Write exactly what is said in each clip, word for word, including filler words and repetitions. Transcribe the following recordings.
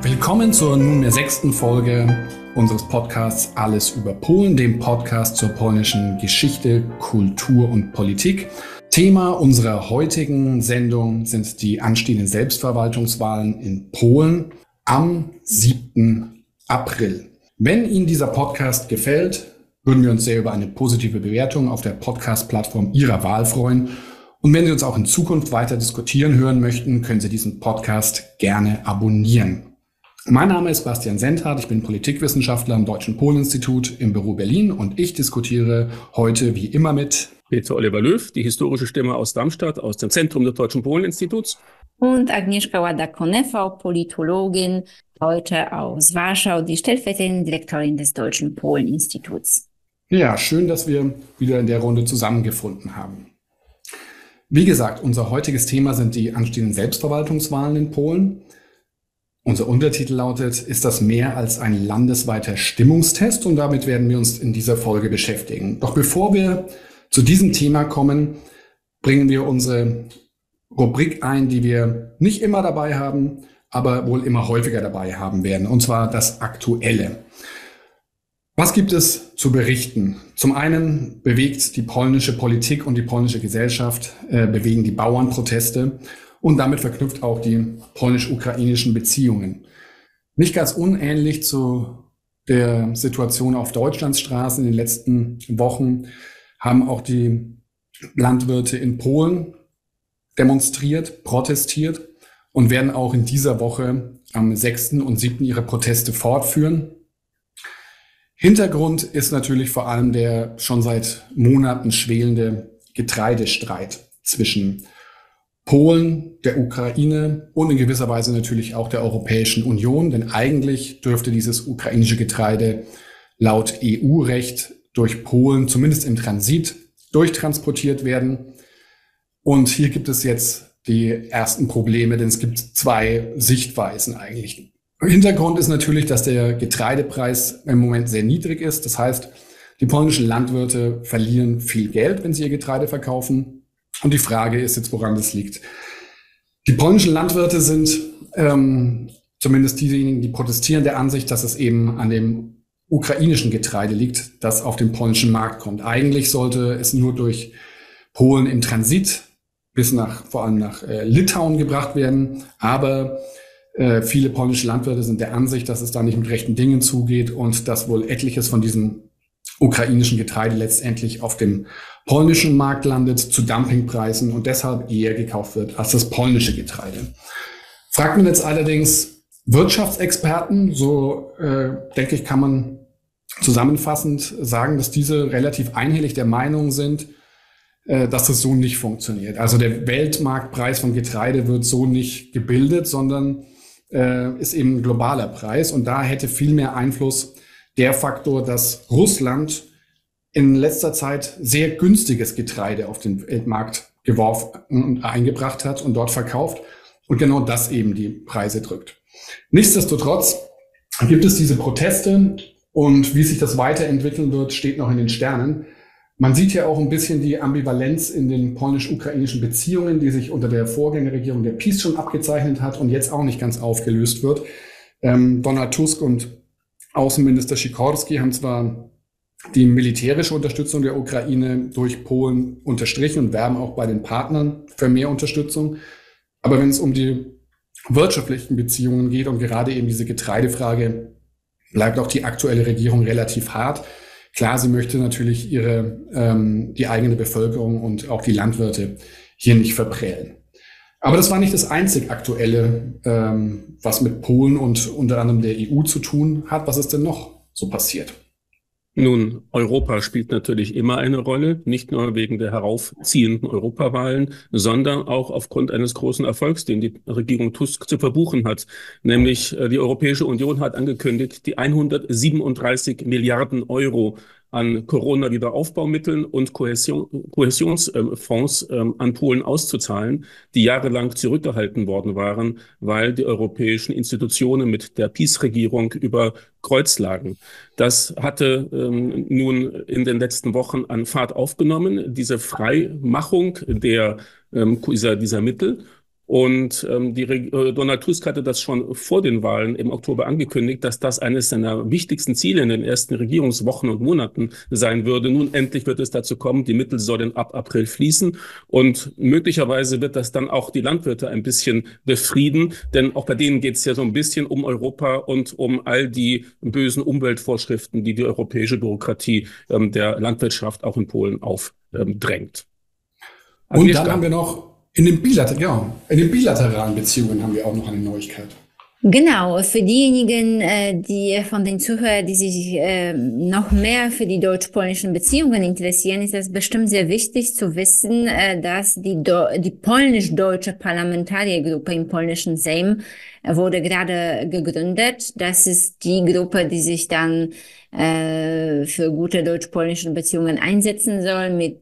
Willkommen zur nunmehr sechsten Folge unseres Podcasts Alles über Polen, dem Podcast zur polnischen Geschichte, Kultur und Politik. Thema unserer heutigen Sendung sind die anstehenden Selbstverwaltungswahlen in Polen am siebten April. Wenn Ihnen dieser Podcast gefällt, würden wir uns sehr über eine positive Bewertung auf der Podcast-Plattform Ihrer Wahl freuen. Und wenn Sie uns auch in Zukunft weiter diskutieren hören möchten, können Sie diesen Podcast gerne abonnieren. Mein Name ist Bastian Senthardt, ich bin Politikwissenschaftler am Deutschen Polen-Institut im Büro Berlin und ich diskutiere heute wie immer mit Peter Oliver Löw, die historische Stimme aus Darmstadt, aus dem Zentrum des Deutschen Polen-Instituts. Und Agnieszka Łada-Konefa, Politologin, heute aus Warschau, die stellvertretende Direktorin des Deutschen Polen-Instituts. Ja, schön, dass wir wieder in der Runde zusammengefunden haben. Wie gesagt, unser heutiges Thema sind die anstehenden Selbstverwaltungswahlen in Polen. Unser Untertitel lautet, ist das mehr als ein landesweiter Stimmungstest? Und damit werden wir uns in dieser Folge beschäftigen. Doch bevor wir zu diesem Thema kommen, bringen wir unsere Rubrik ein, die wir nicht immer dabei haben, aber wohl immer häufiger dabei haben werden, und zwar das Aktuelle. Was gibt es zu berichten? Zum einen bewegt die polnische Politik und die polnische Gesellschaft, äh, bewegen die Bauernproteste und damit verknüpft auch die polnisch-ukrainischen Beziehungen. Nicht ganz unähnlich zu der Situation auf Deutschlands Straßen in den letzten Wochen haben auch die Landwirte in Polen demonstriert, protestiert und werden auch in dieser Woche am sechsten und siebten ihre Proteste fortführen. Hintergrund ist natürlich vor allem der schon seit Monaten schwelende Getreidestreit zwischen Polen, der Ukraine und in gewisser Weise natürlich auch der Europäischen Union, denn eigentlich dürfte dieses ukrainische Getreide laut E U-Recht durch Polen zumindest im Transit durchtransportiert werden. Und hier gibt es jetzt die ersten Probleme, denn es gibt zwei Sichtweisen eigentlich. Hintergrund ist natürlich, dass der Getreidepreis im Moment sehr niedrig ist. Das heißt, die polnischen Landwirte verlieren viel Geld, wenn sie ihr Getreide verkaufen. Und die Frage ist jetzt, woran das liegt. Die polnischen Landwirte sind ähm, zumindest diejenigen, die protestieren, der Ansicht, dass es eben an dem ukrainischen Getreide liegt, das auf den polnischen Markt kommt. Eigentlich sollte es nur durch Polen im Transit bis nach, vor allem nach äh, Litauen gebracht werden. Aber äh, viele polnische Landwirte sind der Ansicht, dass es da nicht mit rechten Dingen zugeht und dass wohl etliches von diesem ukrainischen Getreide letztendlich auf dem polnischen Markt landet zu Dumpingpreisen und deshalb eher gekauft wird als das polnische Getreide. Fragt man jetzt allerdings Wirtschaftsexperten, so äh, denke ich, kann man zusammenfassend sagen, dass diese relativ einhellig der Meinung sind, äh, dass das so nicht funktioniert. Also der Weltmarktpreis von Getreide wird so nicht gebildet, sondern äh, ist eben ein globaler Preis und da hätte viel mehr Einfluss der Faktor, dass Russland in letzter Zeit sehr günstiges Getreide auf den Weltmarkt geworfen und eingebracht hat und dort verkauft und genau das eben die Preise drückt. Nichtsdestotrotz gibt es diese Proteste und wie sich das weiterentwickeln wird, steht noch in den Sternen. Man sieht ja auch ein bisschen die Ambivalenz in den polnisch-ukrainischen Beziehungen, die sich unter der Vorgängerregierung der PiS schon abgezeichnet hat und jetzt auch nicht ganz aufgelöst wird. Ähm, Donald Tusk und Außenminister Sikorski haben zwar die militärische Unterstützung der Ukraine durch Polen unterstrichen und werben auch bei den Partnern für mehr Unterstützung. Aber wenn es um die wirtschaftlichen Beziehungen geht und gerade eben diese Getreidefrage, bleibt auch die aktuelle Regierung relativ hart. Klar, sie möchte natürlich ihre ähm, die eigene Bevölkerung und auch die Landwirte hier nicht verprellen. Aber das war nicht das einzig Aktuelle, ähm, was mit Polen und unter anderem der E U zu tun hat. Was ist denn noch so passiert? Nun, Europa spielt natürlich immer eine Rolle, nicht nur wegen der heraufziehenden Europawahlen, sondern auch aufgrund eines großen Erfolgs, den die Regierung Tusk zu verbuchen hat. Nämlich die Europäische Union hat angekündigt, die hundertsiebenunddreißig Milliarden Euro an Corona-Wiederaufbaumitteln und Kohäsion, Kohäsionsfonds ähm, an Polen auszuzahlen, die jahrelang zurückgehalten worden waren, weil die europäischen Institutionen mit der PiS-Regierung über Kreuz lagen. Das hatte ähm, nun in den letzten Wochen an Fahrt aufgenommen, diese Freimachung der, ähm, dieser, dieser Mittel. Und ähm, die Re Donald Tusk hatte das schon vor den Wahlen im Oktober angekündigt, dass das eines seiner wichtigsten Ziele in den ersten Regierungswochen und Monaten sein würde. Nun endlich wird es dazu kommen, die Mittel sollen ab April fließen und möglicherweise wird das dann auch die Landwirte ein bisschen befrieden, denn auch bei denen geht es ja so ein bisschen um Europa und um all die bösen Umweltvorschriften, die die europäische Bürokratie ähm, der Landwirtschaft auch in Polen aufdrängt. Und dann haben wir noch In den, Bilater ja, in den bilateralen Beziehungen haben wir auch noch eine Neuigkeit. Genau, für diejenigen, die von den Zuhörern, die sich noch mehr für die deutsch-polnischen Beziehungen interessieren, ist es bestimmt sehr wichtig zu wissen, dass die, die polnisch-deutsche Parlamentariergruppe im polnischen Sejm wurde gerade gegründet. Das ist die Gruppe, die sich dann für gute deutsch-polnische Beziehungen einsetzen soll, mit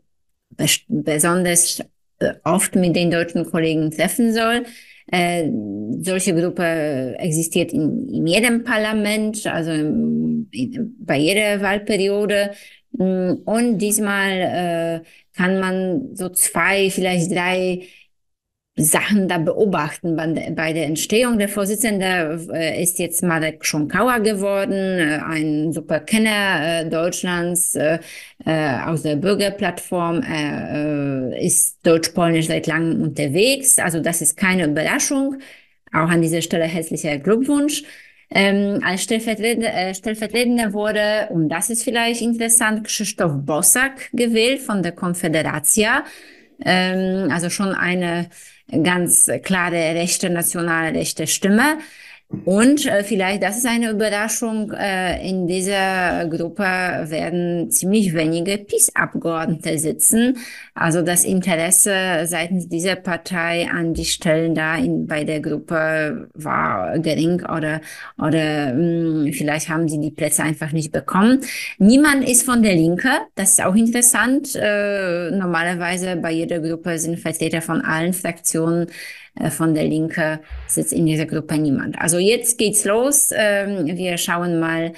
besonders oft mit den deutschen Kollegen treffen soll. Äh, solche Gruppe existiert in, in jedem Parlament, also in, in, bei jeder Wahlperiode. Und diesmal äh, kann man so zwei, vielleicht drei Sachen da beobachten bei der Entstehung. Der Vorsitzende äh, ist jetzt Marek Krząkała geworden, äh, ein super Kenner äh, Deutschlands äh, äh, aus der Bürgerplattform. Er äh, ist deutsch-polnisch seit langem unterwegs, also das ist keine Überraschung. Auch an dieser Stelle herzlicher Glückwunsch. Ähm, als Stellvertretender, äh, Stellvertretender wurde, und das ist vielleicht interessant, Krzysztof Bosak gewählt von der Konfederacja. Ähm, also schon eine ganz klare rechte, nationale rechte Stimme. Und äh, vielleicht, das ist eine Überraschung, äh, in dieser Gruppe werden ziemlich wenige P I S-Abgeordnete sitzen. Also das Interesse seitens dieser Partei an die Stellen da in, bei der Gruppe war gering oder, oder mh, vielleicht haben sie die Plätze einfach nicht bekommen. Niemand ist von der Linke, das ist auch interessant. Äh, normalerweise bei jeder Gruppe sind Vertreter von allen Fraktionen. Von der Linke sitzt in dieser Gruppe niemand. Also jetzt geht's los. Wir schauen mal,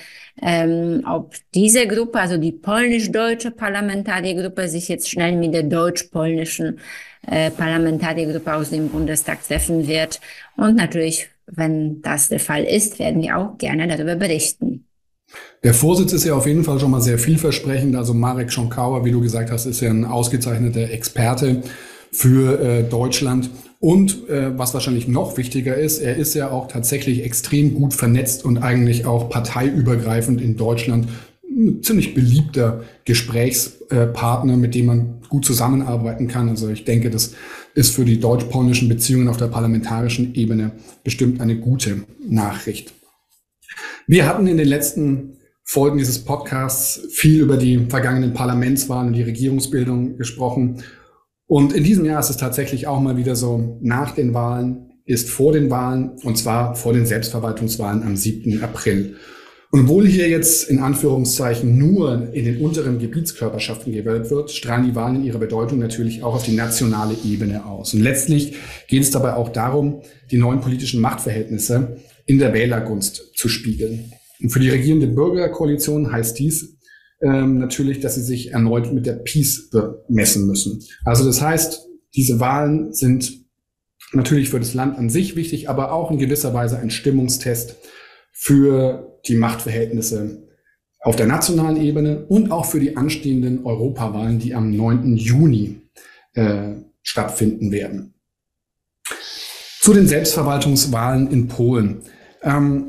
ob diese Gruppe, also die polnisch-deutsche Parlamentariergruppe, sich jetzt schnell mit der deutsch-polnischen Parlamentariergruppe aus dem Bundestag treffen wird. Und natürlich, wenn das der Fall ist, werden wir auch gerne darüber berichten. Der Vorsitz ist ja auf jeden Fall schon mal sehr vielversprechend. Also Marek Krząkała, wie du gesagt hast, ist ja ein ausgezeichneter Experte für äh, Deutschland. Und äh, was wahrscheinlich noch wichtiger ist, er ist ja auch tatsächlich extrem gut vernetzt und eigentlich auch parteiübergreifend in Deutschland ein ziemlich beliebter Gesprächspartner, mit dem man gut zusammenarbeiten kann. Also ich denke, das ist für die deutsch-polnischen Beziehungen auf der parlamentarischen Ebene bestimmt eine gute Nachricht. Wir hatten in den letzten Folgen dieses Podcasts viel über die vergangenen Parlamentswahlen und die Regierungsbildung gesprochen. Und in diesem Jahr ist es tatsächlich auch mal wieder so, nach den Wahlen ist vor den Wahlen, und zwar vor den Selbstverwaltungswahlen am siebten April. Und obwohl hier jetzt in Anführungszeichen nur in den unteren Gebietskörperschaften gewählt wird, strahlen die Wahlen in ihrer Bedeutung natürlich auch auf die nationale Ebene aus. Und letztlich geht es dabei auch darum, die neuen politischen Machtverhältnisse in der Wählergunst zu spiegeln. Und für die regierende Bürgerkoalition heißt dies, Ähm, natürlich, dass sie sich erneut mit der P I S bemessen müssen. Also das heißt, diese Wahlen sind natürlich für das Land an sich wichtig, aber auch in gewisser Weise ein Stimmungstest für die Machtverhältnisse auf der nationalen Ebene und auch für die anstehenden Europawahlen, die am neunten Juni äh, stattfinden werden. Zu den Selbstverwaltungswahlen in Polen. Ähm,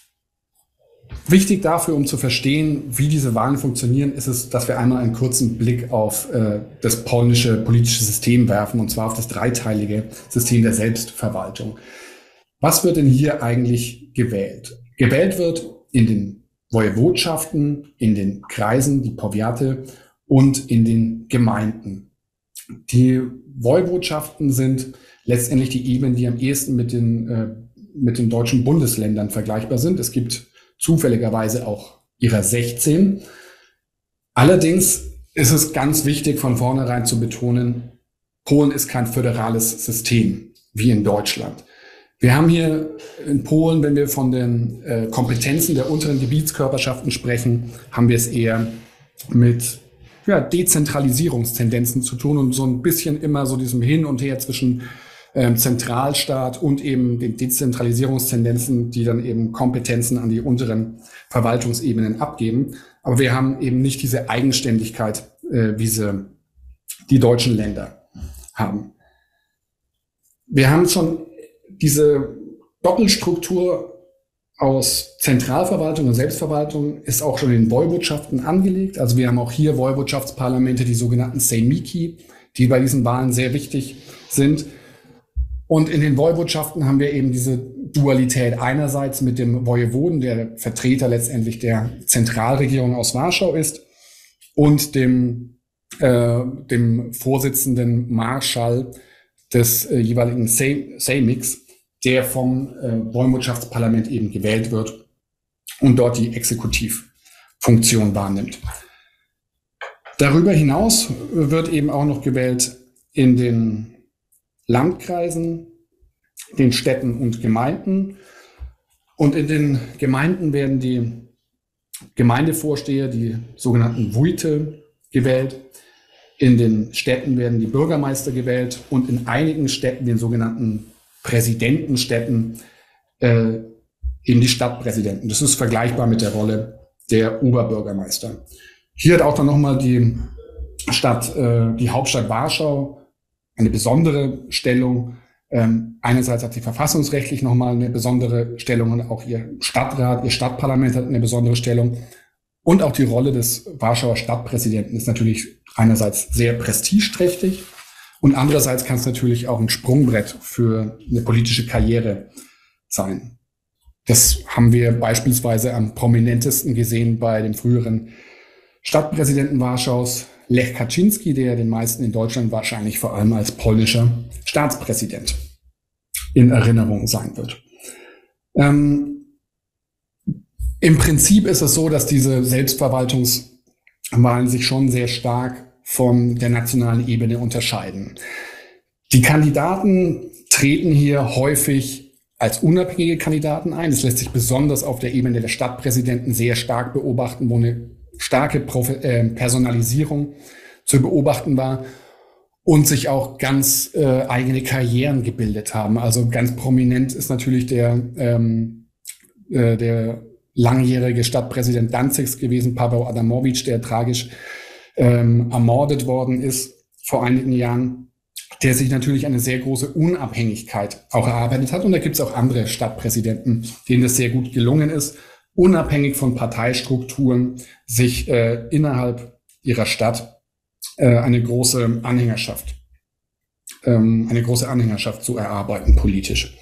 Wichtig dafür, um zu verstehen, wie diese Wahlen funktionieren, ist es, dass wir einmal einen kurzen Blick auf äh, das polnische politische System werfen, und zwar auf das dreiteilige System der Selbstverwaltung. Was wird denn hier eigentlich gewählt? Gewählt wird in den Wojewodschaften, in den Kreisen, die Powiaty, und in den Gemeinden. Die Wojewodschaften sind letztendlich die Ebenen, die am ehesten mit den, äh, mit den deutschen Bundesländern vergleichbar sind. Es gibt zufälligerweise auch ihrer sechzehn. Allerdings ist es ganz wichtig, von vornherein zu betonen, Polen ist kein föderales System wie in Deutschland. Wir haben hier in Polen, wenn wir von den äh, Kompetenzen der unteren Gebietskörperschaften sprechen, haben wir es eher mit ja, Dezentralisierungstendenzen zu tun und so ein bisschen immer so diesem Hin und Her zwischen ähm, Zentralstaat und eben den Dezentralisierungstendenzen, die dann eben Kompetenzen an die unteren Verwaltungsebenen abgeben. Aber wir haben eben nicht diese Eigenständigkeit, äh, wie sie die deutschen Länder haben. Wir haben schon diese Doppelstruktur aus Zentralverwaltung und Selbstverwaltung ist auch schon in Woiwodschaften angelegt. Also wir haben auch hier Woiwodschaftsparlamente, die sogenannten Sejmiki, die bei diesen Wahlen sehr wichtig sind. Und in den Woiwodschaften haben wir eben diese Dualität einerseits mit dem Wojewoden, der Vertreter letztendlich der Zentralregierung aus Warschau ist, und dem, äh, dem Vorsitzenden Marschall des äh, jeweiligen Sejmiks, der vom äh, Woiwodschaftsparlament eben gewählt wird und dort die Exekutivfunktion wahrnimmt. Darüber hinaus wird eben auch noch gewählt in den Landkreisen, den Städten und Gemeinden. Und in den Gemeinden werden die Gemeindevorsteher, die sogenannten Wujte, gewählt. In den Städten werden die Bürgermeister gewählt und in einigen Städten, den sogenannten Präsidentenstädten, äh, eben die Stadtpräsidenten. Das ist vergleichbar mit der Rolle der Oberbürgermeister. Hier hat auch dann nochmal die Stadt, äh, die Hauptstadt Warschau eine besondere Stellung. Ähm, einerseits hat sie verfassungsrechtlich nochmal eine besondere Stellung und auch ihr Stadtrat, ihr Stadtparlament hat eine besondere Stellung. Und auch die Rolle des Warschauer Stadtpräsidenten ist natürlich einerseits sehr prestigeträchtig und andererseits kann es natürlich auch ein Sprungbrett für eine politische Karriere sein. Das haben wir beispielsweise am prominentesten gesehen bei dem früheren Stadtpräsidenten Warschaus, Lech Kaczynski, der den meisten in Deutschland wahrscheinlich vor allem als polnischer Staatspräsident in Erinnerung sein wird. Ähm, Im Prinzip ist es so, dass diese Selbstverwaltungswahlen sich schon sehr stark von der nationalen Ebene unterscheiden. Die Kandidaten treten hier häufig als unabhängige Kandidaten ein. Das lässt sich besonders auf der Ebene der Stadtpräsidenten sehr stark beobachten, wo eine starke Personalisierung zu beobachten war und sich auch ganz äh, eigene Karrieren gebildet haben. Also ganz prominent ist natürlich der, ähm, äh, der langjährige Stadtpräsident Danzigs gewesen, Paweł Adamowicz, der tragisch ähm, ermordet worden ist vor einigen Jahren, der sich natürlich eine sehr große Unabhängigkeit auch erarbeitet hat. Und da gibt es auch andere Stadtpräsidenten, denen das sehr gut gelungen ist, unabhängig von Parteistrukturen sich äh, innerhalb ihrer Stadt äh, eine große Anhängerschaft, ähm, eine große Anhängerschaft zu erarbeiten politisch.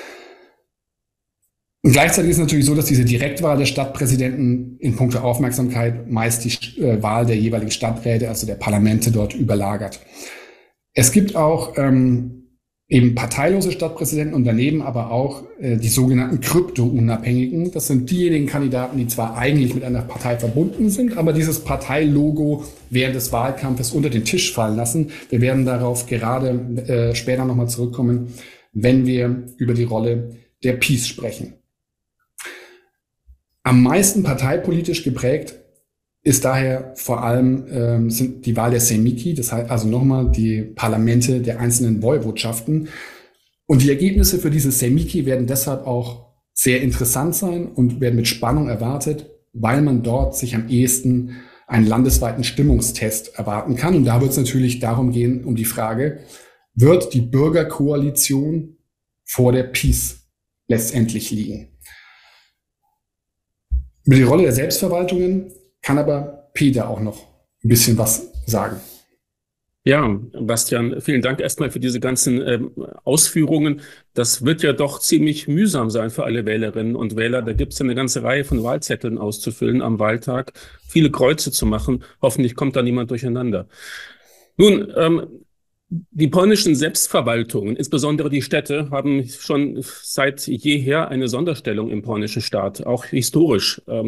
Und gleichzeitig ist es natürlich so, dass diese Direktwahl der Stadtpräsidenten in puncto Aufmerksamkeit meist die äh, Wahl der jeweiligen Stadträte, also der Parlamente, dort überlagert. Es gibt auch ähm, eben parteilose Stadtpräsidenten und daneben aber auch äh, die sogenannten Krypto-Unabhängigen. Das sind diejenigen Kandidaten, die zwar eigentlich mit einer Partei verbunden sind, aber dieses Parteilogo während des Wahlkampfes unter den Tisch fallen lassen. Wir werden darauf gerade äh, später nochmal zurückkommen, wenn wir über die Rolle der PiS sprechen. Am meisten parteipolitisch geprägt ist daher vor allem ähm, sind die Wahl der Sejmiki, das heißt also nochmal die Parlamente der einzelnen Woiwodschaften. Und die Ergebnisse für diese Sejmiki werden deshalb auch sehr interessant sein und werden mit Spannung erwartet, weil man dort sich am ehesten einen landesweiten Stimmungstest erwarten kann. Und da wird es natürlich darum gehen, um die Frage, wird die Bürgerkoalition vor der PiS letztendlich liegen? Über die Rolle der Selbstverwaltungen kann aber Peter auch noch ein bisschen was sagen. Ja, Bastian, vielen Dank erstmal für diese ganzen ähm, Ausführungen. Das wird ja doch ziemlich mühsam sein für alle Wählerinnen und Wähler. Da gibt es ja eine ganze Reihe von Wahlzetteln auszufüllen am Wahltag, viele Kreuze zu machen. Hoffentlich kommt da niemand durcheinander. Nun, ähm, die polnischen Selbstverwaltungen, insbesondere die Städte, haben schon seit jeher eine Sonderstellung im polnischen Staat, auch historisch. Ähm,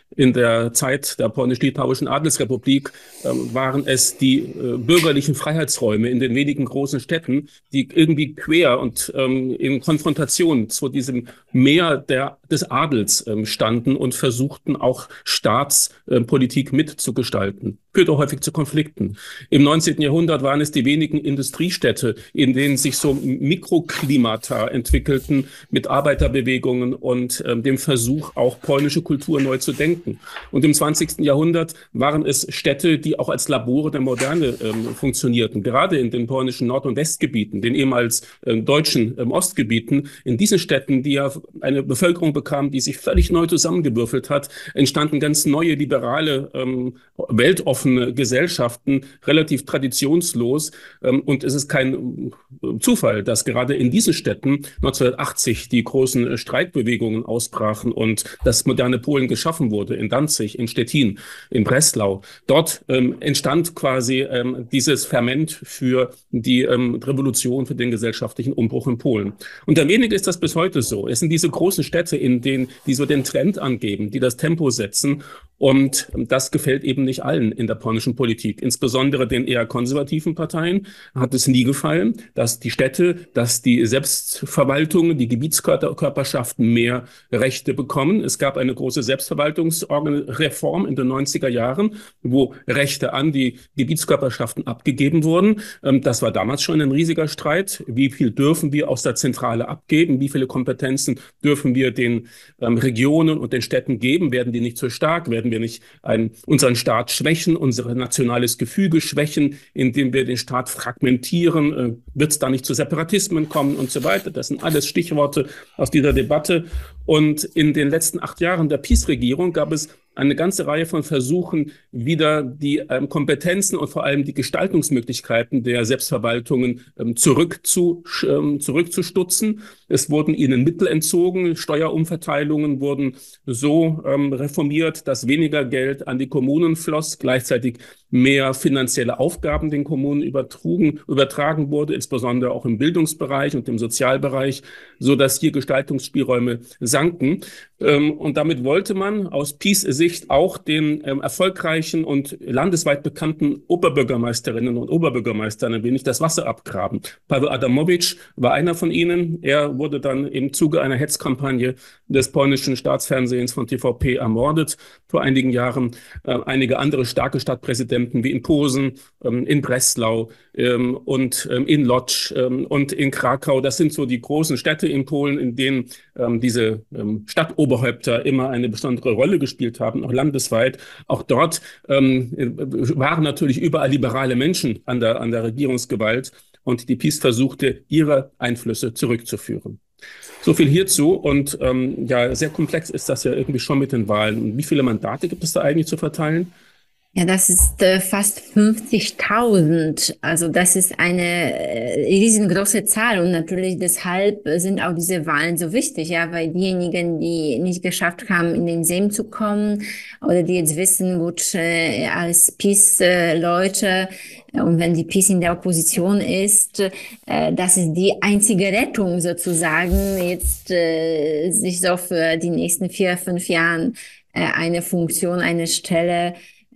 in der Zeit der polnisch-litauischen Adelsrepublik ähm, waren es die äh, bürgerlichen Freiheitsräume in den wenigen großen Städten, die irgendwie quer und ähm, in Konfrontation zu diesem Meer der, des Adels ähm, standen und versuchten auch Staatspolitik äh, mitzugestalten. Führte häufig zu Konflikten. Im neunzehnten Jahrhundert waren es die wenigen Industriestädte, in denen sich so Mikroklimata entwickelten mit Arbeiterbewegungen und ähm, dem Versuch, auch polnische Kultur neu zu denken. Und im zwanzigsten Jahrhundert waren es Städte, die auch als Labore der Moderne ähm, funktionierten. Gerade in den polnischen Nord- und Westgebieten, den ehemals ähm, deutschen ähm, Ostgebieten, in diesen Städten, die ja eine Bevölkerung bekamen, die sich völlig neu zusammengewürfelt hat, entstanden ganz neue liberale, ähm, weltoffene Gesellschaften, relativ traditionslos. Ähm, und es ist kein äh, Zufall, dass gerade in diesen Städten neunzehnhundertachtzig die großen äh, Streikbewegungen ausbrachen und das moderne Polen geschaffen wurde, in Danzig, in Stettin, in Breslau. Dort ähm, entstand quasi ähm, dieses Ferment für die ähm, Revolution, für den gesellschaftlichen Umbruch in Polen. Und am wenige ist das bis heute so. Es sind diese großen Städte, in denen, die so den Trend angeben, die das Tempo setzen. Und das gefällt eben nicht allen in der polnischen Politik. Insbesondere den eher konservativen Parteien hat es nie gefallen, dass die Städte, dass die Selbstverwaltungen, die Gebietskörperschaften mehr Rechte bekommen. Es gab eine große Selbstverwaltungsreform in den neunziger Jahren, wo Rechte an die Gebietskörperschaften abgegeben wurden. Das war damals schon ein riesiger Streit. Wie viel dürfen wir aus der Zentrale abgeben? Wie viele Kompetenzen dürfen wir den ähm, Regionen und den Städten geben? Werden die nicht zu stark? Werden wir nicht einen, unseren Staat schwächen, unser nationales Gefüge schwächen, indem wir den Staat fragmentieren? Äh, wird es da nicht zu Separatismen kommen und so weiter? Das sind alles Stichworte aus dieser Debatte. Und in den letzten acht Jahren der PiS-Regierung gab es eine ganze Reihe von Versuchen, wieder die ähm, Kompetenzen und vor allem die Gestaltungsmöglichkeiten der Selbstverwaltungen ähm, zurückzu, ähm, zurückzustutzen. Es wurden ihnen Mittel entzogen, Steuerumverteilungen wurden so ähm, reformiert, dass weniger Geld an die Kommunen floss, gleichzeitig mehr finanzielle Aufgaben den Kommunen übertrugen, übertragen wurde, insbesondere auch im Bildungsbereich und im Sozialbereich, so dass hier Gestaltungsspielräume sanken. Ähm, und damit wollte man aus PiS-Sicht auch den ähm, erfolgreichen und landesweit bekannten Oberbürgermeisterinnen und Oberbürgermeistern ein wenig das Wasser abgraben. Paweł Adamowicz war einer von ihnen. Er wurde dann im Zuge einer Hetzkampagne des polnischen Staatsfernsehens von T V P ermordet vor einigen Jahren. Äh, einige andere starke Stadtpräsidenten wie in Posen, ähm, in Breslau ähm, und ähm, in Łódź ähm, und in Krakau. Das sind so die großen Städte in Polen, in denen ähm, diese ähm, Stadtoberhäupter immer eine besondere Rolle gespielt haben, auch landesweit. Auch dort ähm, waren natürlich überall liberale Menschen an der, an der Regierungsgewalt und die PiS versuchte, ihre Einflüsse zurückzuführen. So viel hierzu und ähm, ja, sehr komplex ist das ja irgendwie schon mit den Wahlen. Wie viele Mandate gibt es da eigentlich zu verteilen? Ja, das ist äh, fast fünfzigtausend. Also das ist eine äh, riesengroße Zahl und natürlich deshalb sind auch diese Wahlen so wichtig, ja, weil diejenigen, die nicht geschafft haben, in den Sejm zu kommen oder die jetzt wissen, gut, äh, als PiS-Leute äh, und wenn die PiS in der Opposition ist, äh, das ist die einzige Rettung sozusagen, jetzt äh, sich so für die nächsten vier, fünf Jahren äh, eine Funktion, eine Stelle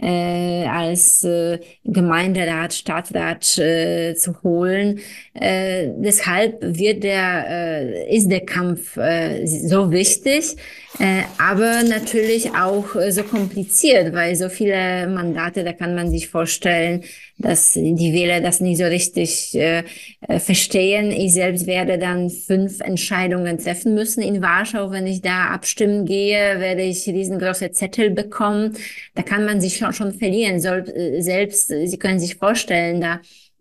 Äh, als äh, Gemeinderat, Stadtrat äh, zu holen. Äh, deshalb wird der, äh, ist der Kampf äh, so wichtig, äh, aber natürlich auch äh, so kompliziert, weil so viele Mandate, da kann man sich vorstellen, dass die Wähler das nicht so richtig äh, verstehen. Ich selbst werde dann fünf Entscheidungen treffen müssen in Warschau. Wenn ich da abstimmen gehe, werde ich riesengroße Zettel bekommen. Da kann man sich schon, schon verlieren. Soll, selbst, Sie können sich vorstellen, da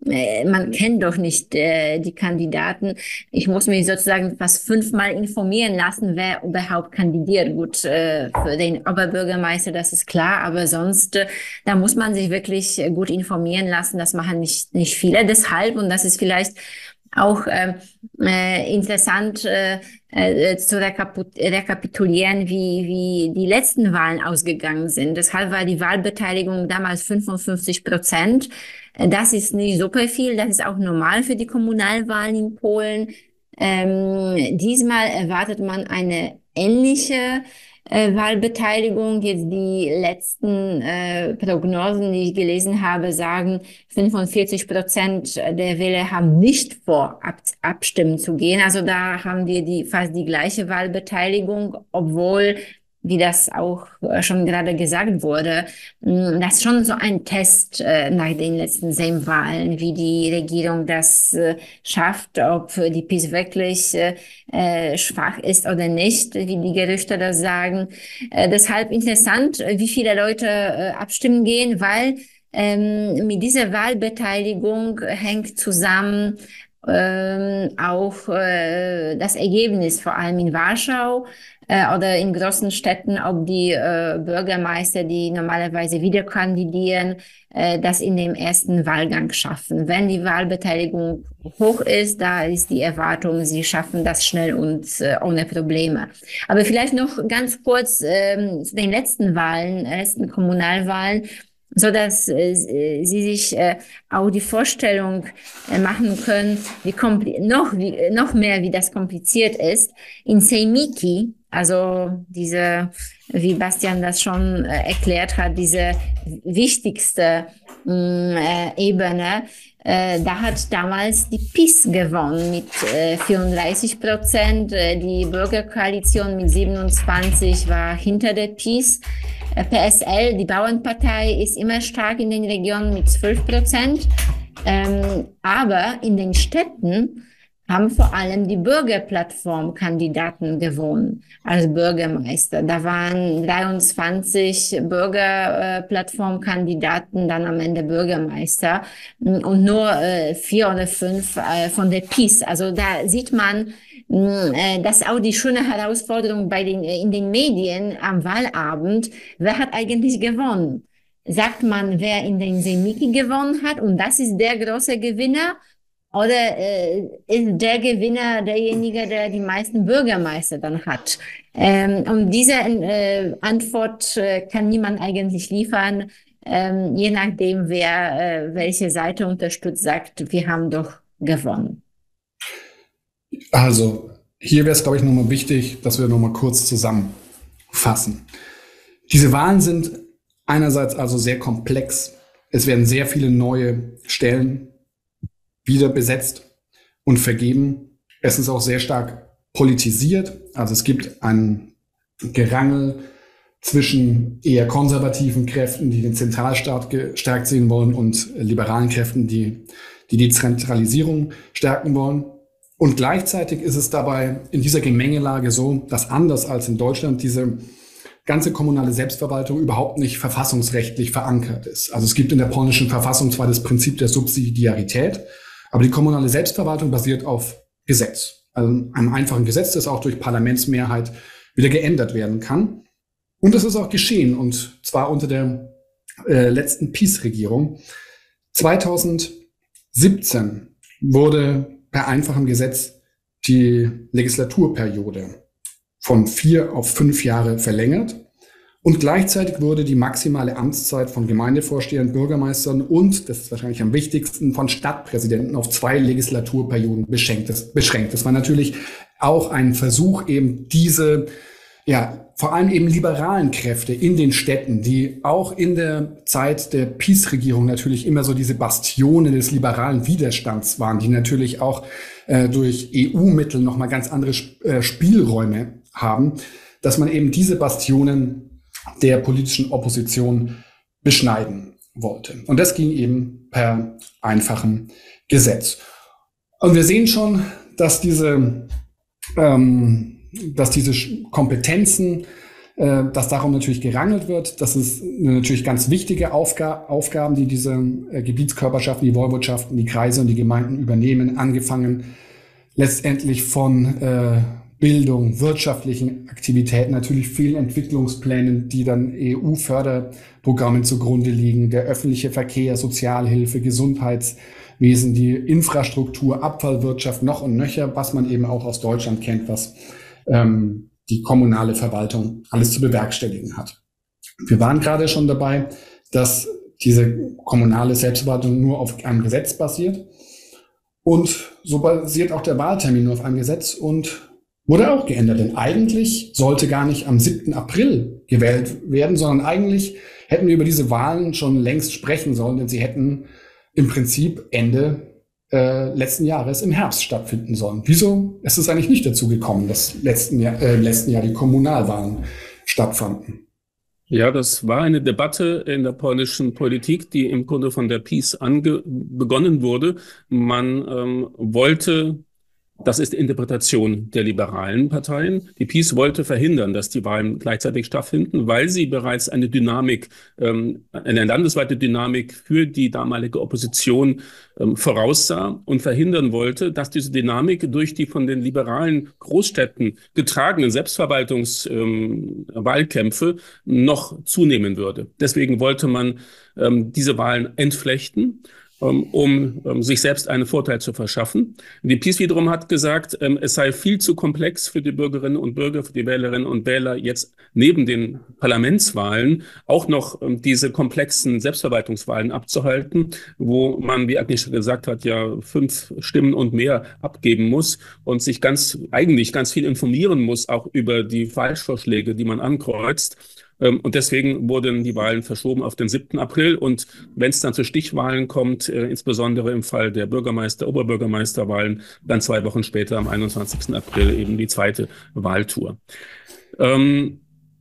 man kennt doch nicht äh, die Kandidaten. Ich muss mich sozusagen fast fünfmal informieren lassen, wer überhaupt kandidiert. Gut, äh, für den Oberbürgermeister, das ist klar, aber sonst, äh, da muss man sich wirklich gut informieren lassen. Das machen nicht, nicht viele. Deshalb, und das ist vielleicht auch äh, äh, interessant äh, äh, zu rekapitulieren, wie, wie die letzten Wahlen ausgegangen sind. Deshalb war die Wahlbeteiligung damals fünfundfünfzig Prozent. Das ist nicht super viel, das ist auch normal für die Kommunalwahlen in Polen. Ähm, diesmal erwartet man eine ähnliche äh, Wahlbeteiligung. Jetzt die letzten äh, Prognosen, die ich gelesen habe, sagen, fünfundvierzig Prozent der Wähler haben nicht vor, ab, abstimmen zu gehen. Also da haben wir die fast die gleiche Wahlbeteiligung, obwohl, wie das auch schon gerade gesagt wurde, das ist schon so ein Test äh, nach den letzten Sejm-Wahlen, wie die Regierung das äh, schafft, ob die P I S wirklich äh, schwach ist oder nicht, wie die Gerüchte das sagen. Äh, deshalb interessant, wie viele Leute äh, abstimmen gehen, weil ähm, mit dieser Wahlbeteiligung hängt zusammen ähm, auch äh, das Ergebnis, vor allem in Warschau äh, oder in großen Städten, ob die äh, Bürgermeister, die normalerweise wieder kandidieren, äh, das in dem ersten Wahlgang schaffen. Wenn die Wahlbeteiligung hoch ist, da ist die Erwartung, sie schaffen das schnell und äh, ohne Probleme. Aber vielleicht noch ganz kurz äh, zu den letzten Wahlen, letzten Kommunalwahlen, so dass äh, Sie sich äh, auch die Vorstellung äh, machen können, wie noch wie, noch mehr, wie das kompliziert ist. In Sejmiki, also diese, wie Bastian das schon äh, erklärt hat, diese wichtigste mh, äh, Ebene, äh, da hat damals die P I S gewonnen mit äh, vierunddreißig Prozent. Äh, die Bürgerkoalition mit siebenundzwanzig war hinter der P I S. P S L, die Bauernpartei, ist immer stark in den Regionen mit zwölf Prozent. Ähm, aber in den Städten haben vor allem die Bürgerplattform-Kandidaten gewonnen als Bürgermeister. Da waren dreiundzwanzig Bürgerplattform-Kandidaten dann am Ende Bürgermeister und nur äh, vier oder fünf äh, von der P I S. Also da sieht man, das ist auch die schöne Herausforderung bei den, in den Medien am Wahlabend. Wer hat eigentlich gewonnen? Sagt man, wer in den Sejmiki gewonnen hat und das ist der große Gewinner? Oder äh, ist der Gewinner derjenige, der die meisten Bürgermeister dann hat? Ähm, und diese äh, Antwort äh, kann niemand eigentlich liefern, ähm, je nachdem, wer äh, welche Seite unterstützt, sagt, wir haben doch gewonnen. Also hier wäre es, glaube ich, nochmal wichtig, dass wir nochmal kurz zusammenfassen. Diese Wahlen sind einerseits also sehr komplex. Es werden sehr viele neue Stellen wieder besetzt und vergeben. Es ist auch sehr stark politisiert. Also es gibt ein Gerangel zwischen eher konservativen Kräften, die den Zentralstaat gestärkt sehen wollen, und liberalen Kräften, die die Dezentralisierung stärken wollen. Und gleichzeitig ist es dabei in dieser Gemengelage so, dass anders als in Deutschland diese ganze kommunale Selbstverwaltung überhaupt nicht verfassungsrechtlich verankert ist. Also es gibt in der polnischen Verfassung zwar das Prinzip der Subsidiarität, aber die kommunale Selbstverwaltung basiert auf Gesetz. Also einem einfachen Gesetz, das auch durch Parlamentsmehrheit wieder geändert werden kann. Und das ist auch geschehen, und zwar unter der äh, letzten P I S-Regierung. zweitausendsiebzehn wurde per einfachem Gesetz die Legislaturperiode von vier auf fünf Jahre verlängert. Und gleichzeitig wurde die maximale Amtszeit von Gemeindevorstehern, Bürgermeistern und, das ist wahrscheinlich am wichtigsten, von Stadtpräsidenten auf zwei Legislaturperioden beschränkt. Das, beschränkt. Das war natürlich auch ein Versuch, eben diese, ja, vor allem eben liberalen Kräfte in den Städten, die auch in der Zeit der P I S-Regierung natürlich immer so diese Bastionen des liberalen Widerstands waren, die natürlich auch äh, durch E U-Mittel nochmal ganz andere Sp- äh, Spielräume haben, dass man eben diese Bastionen der politischen Opposition beschneiden wollte. Und das ging eben per einfachem Gesetz. Und wir sehen schon, dass diese, ähm, dass diese Kompetenzen, äh, dass darum natürlich gerangelt wird. Das ist natürlich ganz wichtige Aufga- Aufgaben, die diese äh, Gebietskörperschaften, die Woiwodschaften, die Kreise und die Gemeinden übernehmen, angefangen letztendlich von äh, Bildung, wirtschaftlichen Aktivitäten, natürlich vielen Entwicklungsplänen, die dann E U-Förderprogrammen zugrunde liegen, der öffentliche Verkehr, Sozialhilfe, Gesundheitswesen, die Infrastruktur, Abfallwirtschaft, noch und nöcher, was man eben auch aus Deutschland kennt, was ähm, die kommunale Verwaltung alles zu bewerkstelligen hat. Wir waren gerade schon dabei, dass diese kommunale Selbstverwaltung nur auf einem Gesetz basiert, und so basiert auch der Wahltermin nur auf einem Gesetz, und wurde auch geändert. Denn eigentlich sollte gar nicht am siebten April gewählt werden, sondern eigentlich hätten wir über diese Wahlen schon längst sprechen sollen, denn sie hätten im Prinzip Ende äh, letzten Jahres im Herbst stattfinden sollen. Wieso ist es eigentlich nicht dazu gekommen, dass letzten Jahr, äh, letzten Jahr die Kommunalwahlen stattfanden? Ja, das war eine Debatte in der polnischen Politik, die im Grunde von der PiS ange begonnen wurde. Man ähm, wollte, das ist die Interpretation der liberalen Parteien, die PiS wollte verhindern, dass die Wahlen gleichzeitig stattfinden, weil sie bereits eine Dynamik, ähm, eine landesweite Dynamik für die damalige Opposition ähm, voraussah und verhindern wollte, dass diese Dynamik durch die von den liberalen Großstädten getragenen Selbstverwaltungswahlkämpfe ähm, noch zunehmen würde. Deswegen wollte man ähm, diese Wahlen entflechten, um um sich selbst einen Vorteil zu verschaffen. Die PiS wiederum hat gesagt, ähm, es sei viel zu komplex für die Bürgerinnen und Bürger, für die Wählerinnen und Wähler, jetzt neben den Parlamentswahlen auch noch ähm, diese komplexen Selbstverwaltungswahlen abzuhalten, wo man, wie Agnieszka gesagt hat, ja fünf Stimmen und mehr abgeben muss und sich ganz eigentlich ganz viel informieren muss, auch über die Falschvorschläge, die man ankreuzt. Und deswegen wurden die Wahlen verschoben auf den siebten April. Und wenn es dann zu Stichwahlen kommt, äh, insbesondere im Fall der Bürgermeister-, Oberbürgermeisterwahlen, dann zwei Wochen später, am einundzwanzigsten April, eben die zweite Wahltour. Ähm,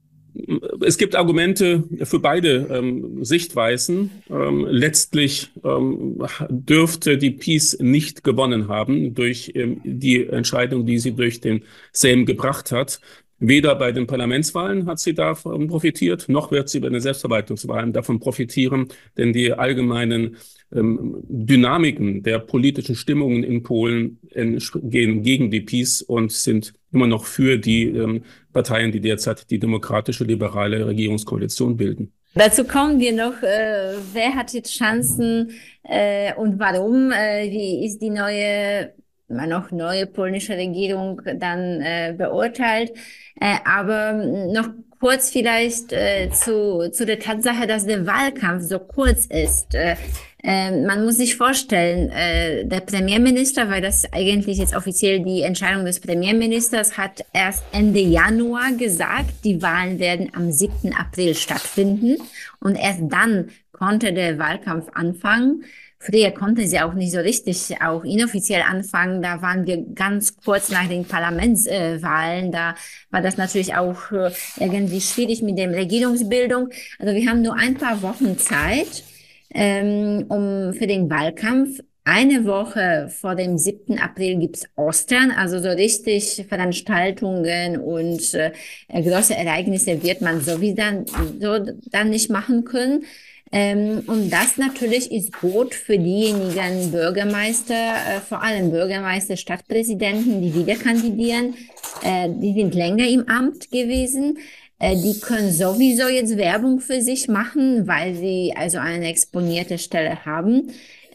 Es gibt Argumente für beide ähm, Sichtweisen. Ähm, letztlich ähm, dürfte die PiS nicht gewonnen haben durch ähm, die Entscheidung, die sie durch den Sejm gebracht hat. Weder bei den Parlamentswahlen hat sie davon profitiert, noch wird sie bei den Selbstverwaltungswahlen davon profitieren, denn die allgemeinen ähm, Dynamiken der politischen Stimmungen in Polen äh, gehen gegen die PiS und sind immer noch für die ähm, Parteien, die derzeit die demokratische liberale Regierungskoalition bilden. Dazu kommen wir noch, äh, wer hat jetzt Chancen äh, und warum? Äh, wie ist die neue, immer noch neue polnische Regierung dann äh, beurteilt? Äh, aber noch kurz vielleicht äh, zu, zu der Tatsache, dass der Wahlkampf so kurz ist. Äh, äh, man muss sich vorstellen, äh, der Premierminister, weil das eigentlich jetzt offiziell die Entscheidung des Premierministers, hat erst Ende Januar gesagt, die Wahlen werden am siebten April stattfinden. Und erst dann konnte der Wahlkampf anfangen. Früher konnte sie auch nicht so richtig, auch inoffiziell anfangen. Da waren wir ganz kurz nach den Parlamentswahlen. Äh, da war das natürlich auch äh, irgendwie schwierig mit der Regierungsbildung. Also wir haben nur ein paar Wochen Zeit, ähm, um für den Wahlkampf. Eine Woche vor dem siebten April gibt's Ostern, also so richtig Veranstaltungen und äh, große Ereignisse wird man sowieso dann, so dann nicht machen können. Ähm, und das natürlich ist gut für diejenigen Bürgermeister, äh, vor allem Bürgermeister, Stadtpräsidenten, die wieder kandidieren. Äh, die sind länger im Amt gewesen. Äh, die können sowieso jetzt Werbung für sich machen, weil sie also eine exponierte Stelle haben.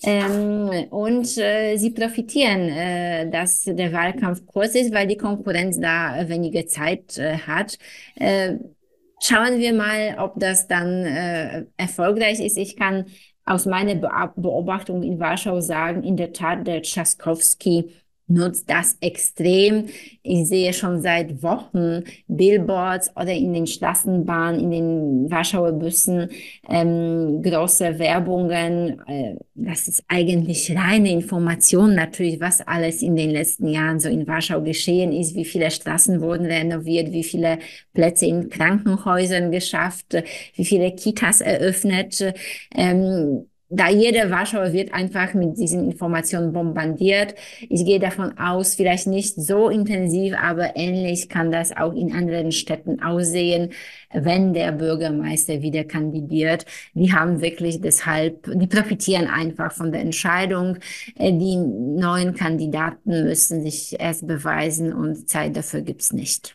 Ähm, und äh, sie profitieren, äh, dass der Wahlkampf kurz ist, weil die Konkurrenz da weniger Zeit äh, hat. Äh, Schauen wir mal, ob das dann äh, erfolgreich ist. Ich kann aus meiner Be Beobachtung in Warschau sagen, in der Tat, der Trzaskowski nutzt das extrem. Ich sehe schon seit Wochen Billboards oder in den Straßenbahnen, in den Warschauer Bussen ähm, große Werbungen. Äh, das ist eigentlich reine Information natürlich, was alles in den letzten Jahren so in Warschau geschehen ist, wie viele Straßen wurden renoviert, wie viele Plätze in Krankenhäusern geschafft, wie viele Kitas eröffnet. Ähm, Da jeder Warschauer wird einfach mit diesen Informationen bombardiert. Ich gehe davon aus, vielleicht nicht so intensiv, aber ähnlich kann das auch in anderen Städten aussehen, wenn der Bürgermeister wieder kandidiert. Die haben wirklich deshalb, die profitieren einfach von der Entscheidung. Die neuen Kandidaten müssen sich erst beweisen und Zeit dafür gibt's nicht.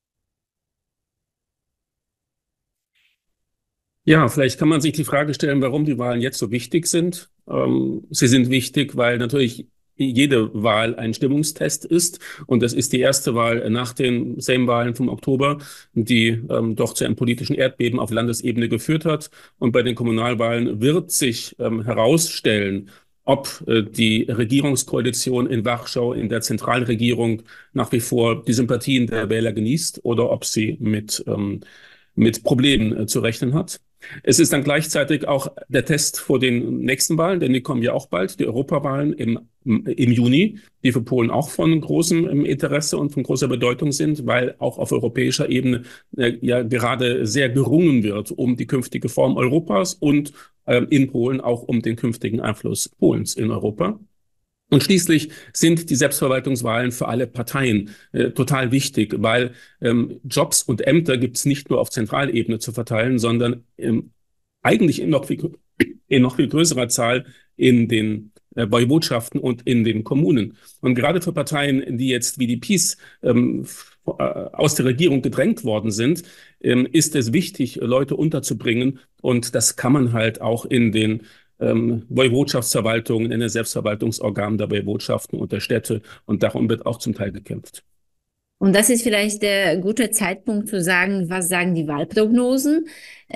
Ja, vielleicht kann man sich die Frage stellen, warum die Wahlen jetzt so wichtig sind. Ähm, sie sind wichtig, weil natürlich jede Wahl ein Stimmungstest ist. Und das ist die erste Wahl nach den Sejmwahlen vom Oktober, die ähm, doch zu einem politischen Erdbeben auf Landesebene geführt hat. Und bei den Kommunalwahlen wird sich ähm, herausstellen, ob äh, die Regierungskoalition in Warschau, in der Zentralregierung nach wie vor die Sympathien der Wähler genießt oder ob sie mit, ähm, mit Problemen äh, zu rechnen hat. Es ist dann gleichzeitig auch der Test vor den nächsten Wahlen, denn die kommen ja auch bald, die Europawahlen im, im Juni, die für Polen auch von großem Interesse und von großer Bedeutung sind, weil auch auf europäischer Ebene äh, ja gerade sehr gerungen wird um die künftige Form Europas und äh, in Polen auch um den künftigen Einfluss Polens in Europa. Und schließlich sind die Selbstverwaltungswahlen für alle Parteien äh, total wichtig, weil ähm, Jobs und Ämter gibt es nicht nur auf Zentralebene zu verteilen, sondern ähm, eigentlich in noch viel, in noch viel größerer Zahl in den äh, Woiwodschaften und in den Kommunen. Und gerade für Parteien, die jetzt wie die PiS ähm, aus der Regierung gedrängt worden sind, ähm, ist es wichtig, Leute unterzubringen. Und das kann man halt auch in den Ähm, Woiwodschaftsverwaltungen, in den Selbstverwaltungsorganen der Woiwodschaften und der Städte. Und darum wird auch zum Teil gekämpft. Und das ist vielleicht der gute Zeitpunkt zu sagen, was sagen die Wahlprognosen?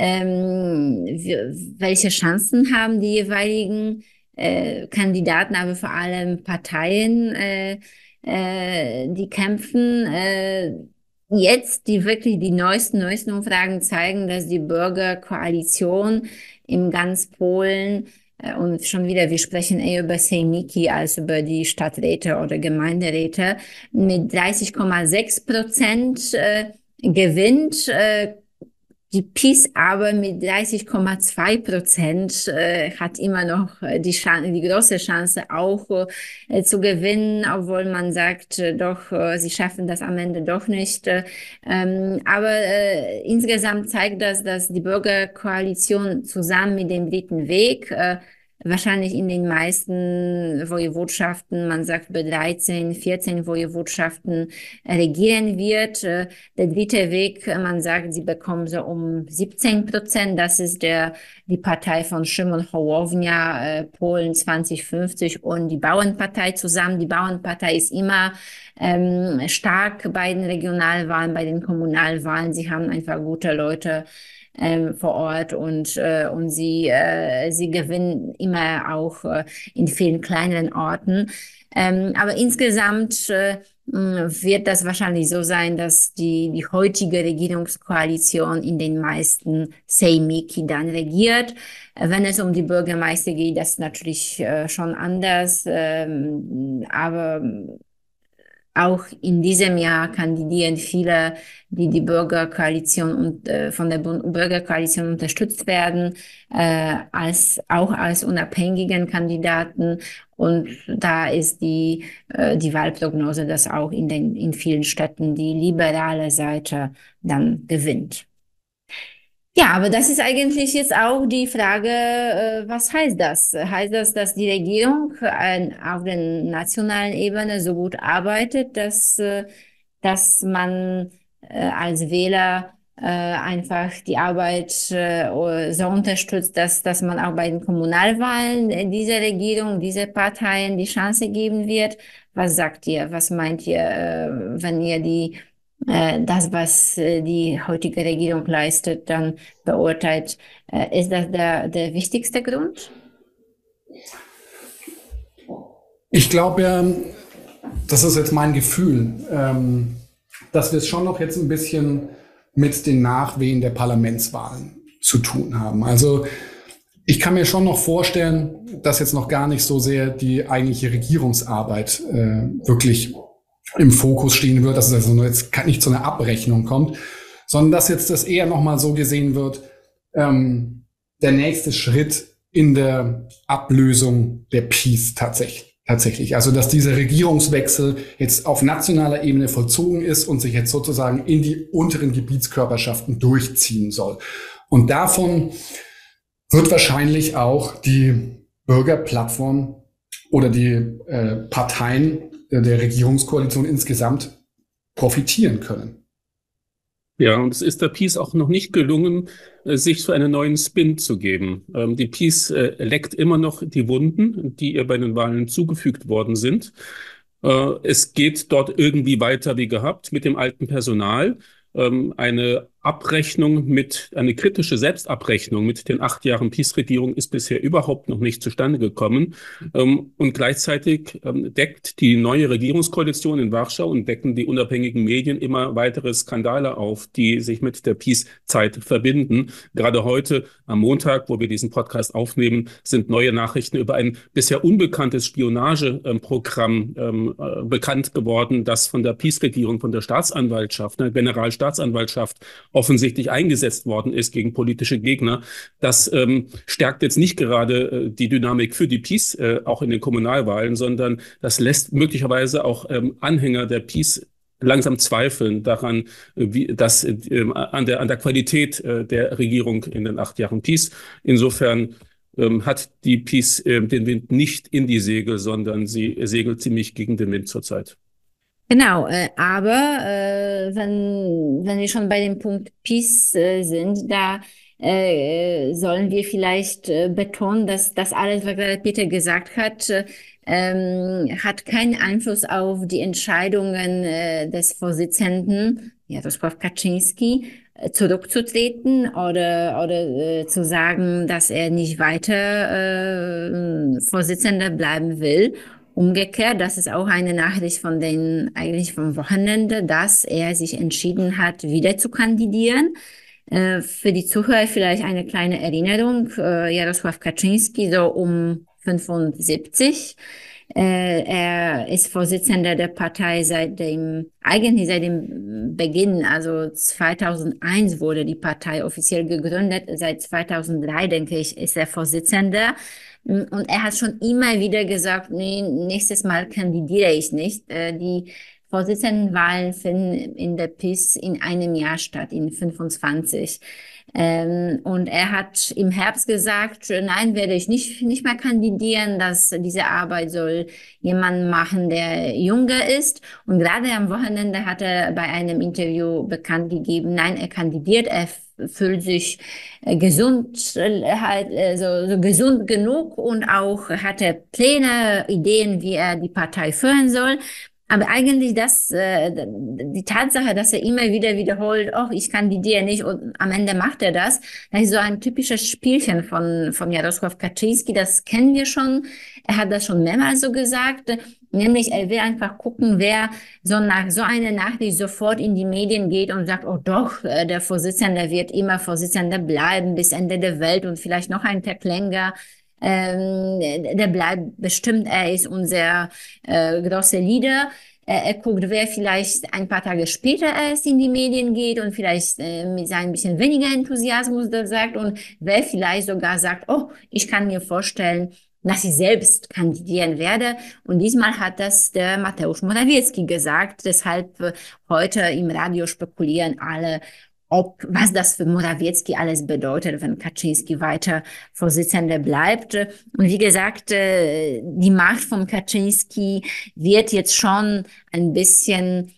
Ähm, welche Chancen haben die jeweiligen äh, Kandidaten, aber vor allem Parteien, äh, äh, die kämpfen? Äh, jetzt, die wirklich die neuesten, neuesten Umfragen zeigen, dass die Bürgerkoalition in ganz Polen und schon wieder, wir sprechen eher über Sejmiki als über die Stadträte oder Gemeinderäte, mit dreißig Komma sechs Prozent äh, gewinnt. Äh, die PiS aber mit dreißig Komma zwei Prozent äh, hat immer noch die, Chance, die große Chance auch äh, zu gewinnen, obwohl man sagt, äh, doch, äh, sie schaffen das am Ende doch nicht. Ähm, aber äh, insgesamt zeigt das, dass die Bürgerkoalition zusammen mit dem Dritten Weg äh, wahrscheinlich in den meisten Woiwodschaften, man sagt bei dreizehn, vierzehn Woiwodschaften regieren wird. Der dritte Weg, man sagt, sie bekommen so um siebzehn Prozent. Das ist der, die Partei von Szymon Hołownia, äh, Polen zwanzig fünfzig und die Bauernpartei zusammen. Die Bauernpartei ist immer ähm, stark bei den Regionalwahlen, bei den Kommunalwahlen. Sie haben einfach gute Leute Ähm, vor Ort und äh, und sie äh, sie gewinnen immer auch äh, in vielen kleineren Orten. Ähm, aber insgesamt äh, wird das wahrscheinlich so sein, dass die die heutige Regierungskoalition in den meisten Sejmiki dann regiert. Wenn es um die Bürgermeister geht, das ist natürlich äh, schon anders. Ähm, aber auch in diesem Jahr kandidieren viele, die die Bürgerkoalition und äh, von der Bürgerkoalition unterstützt werden, äh, als auch als unabhängigen Kandidaten. Und da ist die äh, die Wahlprognose, dass auch in den in vielen Städten die liberale Seite dann gewinnt. Ja, aber das ist eigentlich jetzt auch die Frage, äh, was heißt das? Heißt das, dass die Regierung äh, auf der nationalen Ebene so gut arbeitet, dass, äh, dass man äh, als Wähler äh, einfach die Arbeit äh, so unterstützt, dass, dass man auch bei den Kommunalwahlen dieser Regierung, dieser Parteien die Chance geben wird? Was sagt ihr? Was meint ihr, äh, wenn ihr die das, was die heutige Regierung leistet, dann beurteilt? Ist das der, der wichtigste Grund? Ich glaube, das ist jetzt mein Gefühl, dass wir es schon noch jetzt ein bisschen mit den Nachwehen der Parlamentswahlen zu tun haben. Also ich kann mir schon noch vorstellen, dass jetzt noch gar nicht so sehr die eigentliche Regierungsarbeit wirklich im Fokus stehen wird, dass es also jetzt nicht zu einer Abrechnung kommt, sondern dass jetzt das eher nochmal so gesehen wird, ähm, der nächste Schritt in der Ablösung der PiS tatsächlich. tatsächlich. Also dass dieser Regierungswechsel jetzt auf nationaler Ebene vollzogen ist und sich jetzt sozusagen in die unteren Gebietskörperschaften durchziehen soll. Und davon wird wahrscheinlich auch die Bürgerplattform oder die äh, Parteien der Regierungskoalition insgesamt profitieren können. Ja, und es ist der PiS auch noch nicht gelungen, sich so einen neuen Spin zu geben. Ähm, die PiS äh, leckt immer noch die Wunden, die ihr bei den Wahlen zugefügt worden sind. Äh, es geht dort irgendwie weiter wie gehabt mit dem alten Personal. Ähm, eine Abrechnung mit, eine kritische Selbstabrechnung mit den acht Jahren PiS-Regierung ist bisher überhaupt noch nicht zustande gekommen. Ähm, und gleichzeitig ähm, deckt die neue Regierungskoalition in Warschau und decken die unabhängigen Medien immer weitere Skandale auf, die sich mit der PiS-Zeit verbinden. Gerade heute, am Montag, wo wir diesen Podcast aufnehmen, sind neue Nachrichten über ein bisher unbekanntes Spionageprogramm ähm, äh, bekannt geworden, das von der PiS-Regierung, von der Staatsanwaltschaft, der Generalstaatsanwaltschaft offensichtlich eingesetzt worden ist gegen politische Gegner. Das ähm, stärkt jetzt nicht gerade äh, die Dynamik für die PiS, äh, auch in den Kommunalwahlen, sondern das lässt möglicherweise auch ähm, Anhänger der PiS langsam zweifeln daran, wie das äh, an der an der Qualität äh, der Regierung in den acht Jahren PiS. Insofern ähm, hat die PiS äh, den Wind nicht in die Segel, sondern sie segelt ziemlich gegen den Wind zurzeit. Genau, äh, aber äh, wenn, wenn wir schon bei dem Punkt PiS äh, sind, da äh, sollen wir vielleicht äh, betonen, dass das alles, was gerade Peter gesagt hat, äh, ähm, hat keinen Einfluss auf die Entscheidungen äh, des Vorsitzenden, Jarosław Kaczyński, äh, zurückzutreten oder, oder äh, zu sagen, dass er nicht weiter äh, Vorsitzender bleiben will. Umgekehrt, das ist auch eine Nachricht von den, eigentlich vom Wochenende, dass er sich entschieden hat, wieder zu kandidieren. Äh, für die Zuhörer vielleicht eine kleine Erinnerung. Äh, Jarosław Kaczyński, so um fünfundsiebzig. Äh, er ist Vorsitzender der Partei seit dem, eigentlich seit dem Beginn, also zweitausendeins wurde die Partei offiziell gegründet. Seit zweitausenddrei, denke ich, ist er Vorsitzender. Und er hat schon immer wieder gesagt, nee, nächstes Mal kandidiere ich nicht. Die Vorsitzendenwahlen finden in der PiS in einem Jahr statt, in fünfundzwanzig. Und er hat im Herbst gesagt, nein, werde ich nicht, nicht mehr kandidieren, dass diese Arbeit soll jemand machen, der jünger ist. Und gerade am Wochenende hat er bei einem Interview bekannt gegeben, nein, er kandidiert, er fühlt sich gesund, halt, so, so gesund genug und auch hat er Pläne, Ideen, wie er die Partei führen soll. Aber eigentlich das, äh, die Tatsache, dass er immer wieder wiederholt, oh, ich kandidiere nicht und am Ende macht er das, das ist so ein typisches Spielchen von, von Jarosław Kaczyński, das kennen wir schon. Er hat das schon mehrmals so gesagt, nämlich er will einfach gucken, wer so nach so einer Nachricht sofort in die Medien geht und sagt, oh doch, der Vorsitzende wird immer Vorsitzender bleiben bis Ende der Welt und vielleicht noch einen Tag länger. Ähm, der bleibt bestimmt, er ist unser äh, großer Leader. Er, er guckt, wer vielleicht ein paar Tage später erst in die Medien geht und vielleicht äh, mit ein bisschen weniger Enthusiasmus das sagt und wer vielleicht sogar sagt, oh, ich kann mir vorstellen, dass ich selbst kandidieren werde. Und diesmal hat das der Mateusz Morawiecki gesagt. Deshalb äh, heute im Radio spekulieren alle, ob, was das für Morawiecki alles bedeutet, wenn Kaczyński weiter Vorsitzender bleibt. Und wie gesagt, die Macht von Kaczyński wird jetzt schon ein bisschen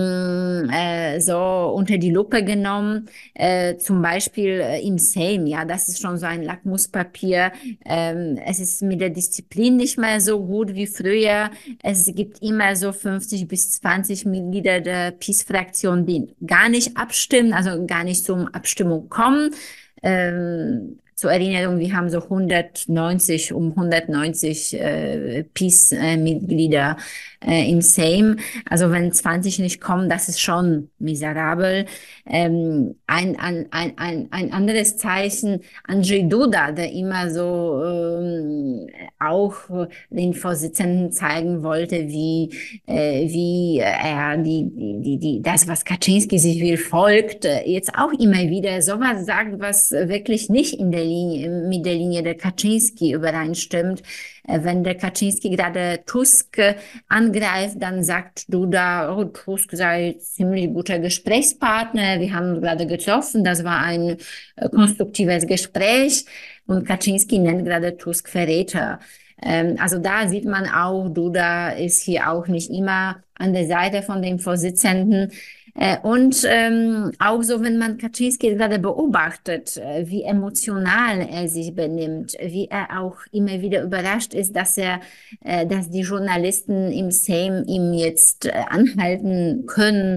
äh, so unter die Lupe genommen, äh, zum Beispiel äh, im Sejm, ja, das ist schon so ein Lackmuspapier. Ähm, es ist mit der Disziplin nicht mehr so gut wie früher. Es gibt immer so fünfzig bis zwanzig Mitglieder der PiS-Fraktion, die gar nicht abstimmen, also gar nicht zur Abstimmung kommen. Ähm, Zur Erinnerung, wir haben so hundertneunzig, um hundertneunzig äh, PiS-Mitglieder äh, im Sejm. Also wenn zwanzig nicht kommen, das ist schon miserabel. Ähm, ein, ein, ein, ein, ein anderes Zeichen, Andrzej Duda, der immer so ähm, auch den Vorsitzenden zeigen wollte, wie, äh, wie er die, die, die, das, was Kaczyński sich will, folgt, jetzt auch immer wieder sowas sagt, was wirklich nicht in der Linie, mit der Linie der Kaczyński übereinstimmt. Wenn der Kaczyński gerade Tusk angreift, dann sagt Duda, oh, Tusk sei ein ziemlich guter Gesprächspartner. Wir haben uns gerade getroffen. Das war ein äh, konstruktives Gespräch. Und Kaczyński nennt gerade Tusk Verräter. Ähm, also da sieht man auch, Duda ist hier auch nicht immer an der Seite von dem Vorsitzenden. Äh, und ähm, auch so, wenn man Kaczyński gerade beobachtet, äh, wie emotional er sich benimmt, wie er auch immer wieder überrascht ist, dass er, äh, dass die Journalisten im Sejm ihm jetzt äh, anhalten können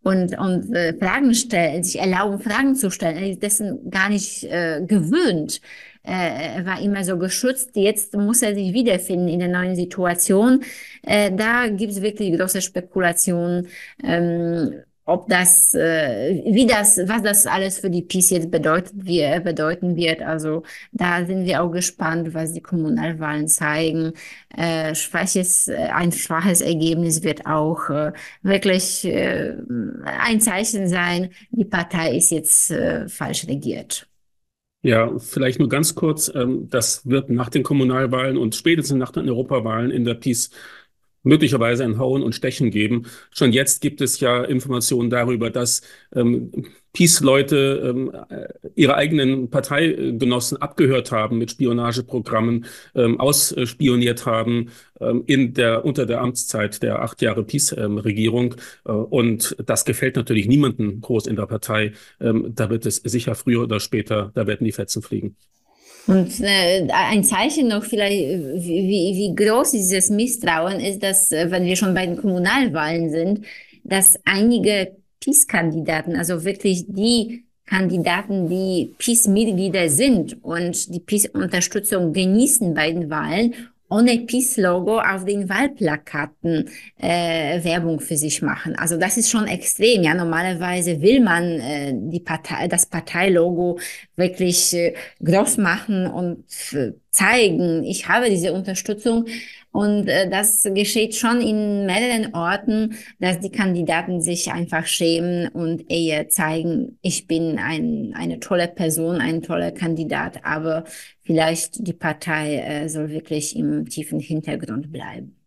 und, und äh, Fragen stellen, sich erlauben, Fragen zu stellen. Er ist dessen gar nicht äh, gewöhnt. Äh, er war immer so geschützt. Jetzt muss er sich wiederfinden in der neuen Situation. Äh, da gibt es wirklich große Spekulationen, ähm, ob das, äh, wie das, was das alles für die PiS jetzt bedeutet, wie, bedeuten wird. Also da sind wir auch gespannt, was die Kommunalwahlen zeigen. Äh, schwaches, ein schwaches Ergebnis wird auch äh, wirklich äh, ein Zeichen sein, die Partei ist jetzt äh, falsch regiert. Ja, vielleicht nur ganz kurz. Ähm, das wird nach den Kommunalwahlen und spätestens nach den Europawahlen in der PiS möglicherweise ein Hauen und Stechen geben. Schon jetzt gibt es ja Informationen darüber, dass ähm, PiS-Leute ähm, ihre eigenen Parteigenossen abgehört haben mit Spionageprogrammen, ähm, ausspioniert haben ähm, in der, unter der Amtszeit der acht Jahre PiS-Regierung. Äh, und das gefällt natürlich niemandem groß in der Partei. Ähm, da wird es sicher früher oder später, da werden die Fetzen fliegen. Und äh, ein Zeichen noch vielleicht, wie, wie groß dieses Misstrauen ist, dass, wenn wir schon bei den Kommunalwahlen sind, dass einige PiS-Kandidaten, also wirklich die Kandidaten, die PiS-Mitglieder sind und die PiS-Unterstützung genießen bei den Wahlen, ohne PiS-Logo auf den Wahlplakaten äh, Werbung für sich machen. Also das ist schon extrem. Ja, normalerweise will man äh, die Partei, das Parteilogo wirklich äh, groß machen und äh, zeigen, ich habe diese Unterstützung. Und äh, das geschieht schon in mehreren Orten, dass die Kandidaten sich einfach schämen und eher zeigen, ich bin ein, eine tolle Person, ein toller Kandidat, aber vielleicht die Partei äh, soll wirklich im tiefen Hintergrund bleiben.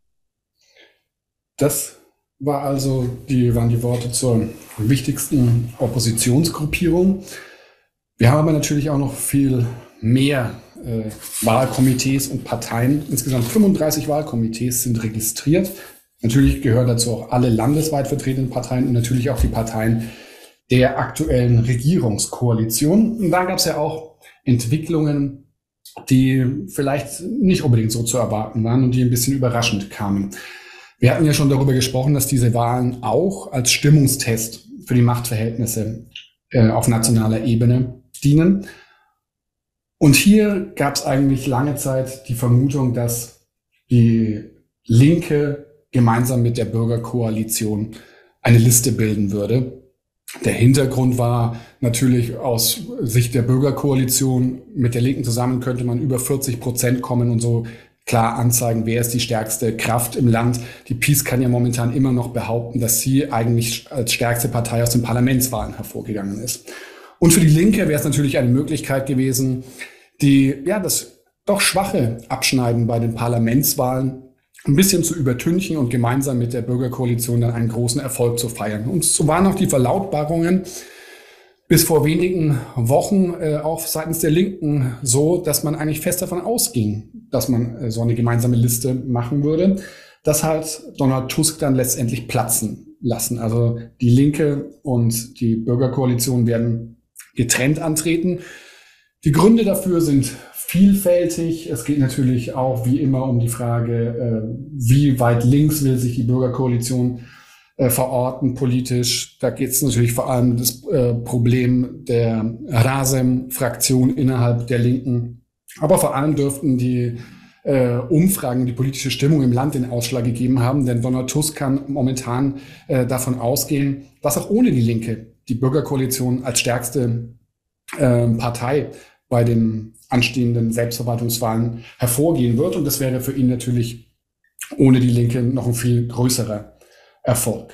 Das war also die, waren die Worte zur wichtigsten Oppositionsgruppierung. Wir haben aber natürlich auch noch viel mehr äh, Wahlkomitees und Parteien. Insgesamt fünfunddreißig Wahlkomitees sind registriert. Natürlich gehören dazu auch alle landesweit vertretenen Parteien und natürlich auch die Parteien der aktuellen Regierungskoalition. Und da gab es ja auch Entwicklungen, die vielleicht nicht unbedingt so zu erwarten waren und die ein bisschen überraschend kamen. Wir hatten ja schon darüber gesprochen, dass diese Wahlen auch als Stimmungstest für die Machtverhältnisse äh, auf nationaler Ebene dienen. Und hier gab es eigentlich lange Zeit die Vermutung, dass die Linke gemeinsam mit der Bürgerkoalition eine Liste bilden würde. Der Hintergrund war natürlich aus Sicht der Bürgerkoalition, mit der Linken zusammen könnte man über vierzig Prozent kommen und so klar anzeigen, wer ist die stärkste Kraft im Land. Die PiS kann ja momentan immer noch behaupten, dass sie eigentlich als stärkste Partei aus den Parlamentswahlen hervorgegangen ist. Und für die Linke wäre es natürlich eine Möglichkeit gewesen, die, ja, das doch schwache Abschneiden bei den Parlamentswahlen ein bisschen zu übertünchen und gemeinsam mit der Bürgerkoalition dann einen großen Erfolg zu feiern. Und so waren auch die Verlautbarungen bis vor wenigen Wochen äh, auch seitens der Linken so, dass man eigentlich fest davon ausging, dass man äh, so eine gemeinsame Liste machen würde. Das hat Donald Tusk dann letztendlich platzen lassen. Also die Linke und die Bürgerkoalition werden getrennt antreten. Die Gründe dafür sind vielfältig. Es geht natürlich auch wie immer um die Frage, wie weit links will sich die Bürgerkoalition verorten politisch. Da geht es natürlich vor allem um das Problem der Rasem-Fraktion innerhalb der Linken. Aber vor allem dürften die Umfragen, die politische Stimmung im Land den Ausschlag gegeben haben, denn Donald Tusk kann momentan davon ausgehen, dass auch ohne die Linke die Bürgerkoalition als stärkste Partei bei den anstehenden Selbstverwaltungswahlen hervorgehen wird. Und das wäre für ihn natürlich ohne die Linke noch ein viel größerer Erfolg.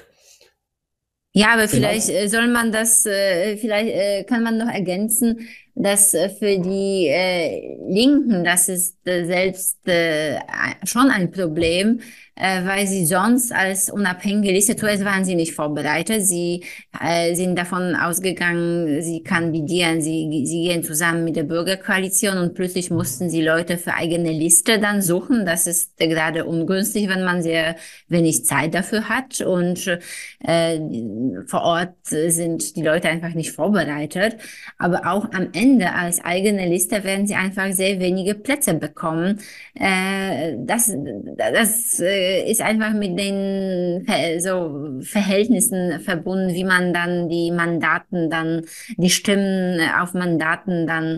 Ja, aber vielleicht äh, soll man das, äh, vielleicht äh, kann man noch ergänzen, dass äh, für die äh, Linken, das ist äh, selbst äh, schon ein Problem, äh, weil sie sonst als unabhängige Liste, zuerst waren sie nicht vorbereitet, sie äh, sind davon ausgegangen, sie kandidieren, sie, sie gehen zusammen mit der Bürgerkoalition und plötzlich mussten sie Leute für eigene Liste dann suchen. Das ist äh, gerade ungünstig, wenn man sehr wenig Zeit dafür hat und äh, vor Ort sind die Leute einfach nicht vorbereitet. Aber auch am Ende Ende als eigene Liste werden sie einfach sehr wenige Plätze bekommen. Äh, das, das äh, ist einfach mit den Ver so Verhältnissen verbunden, wie man dann die Mandaten dann, die Stimmen auf Mandaten dann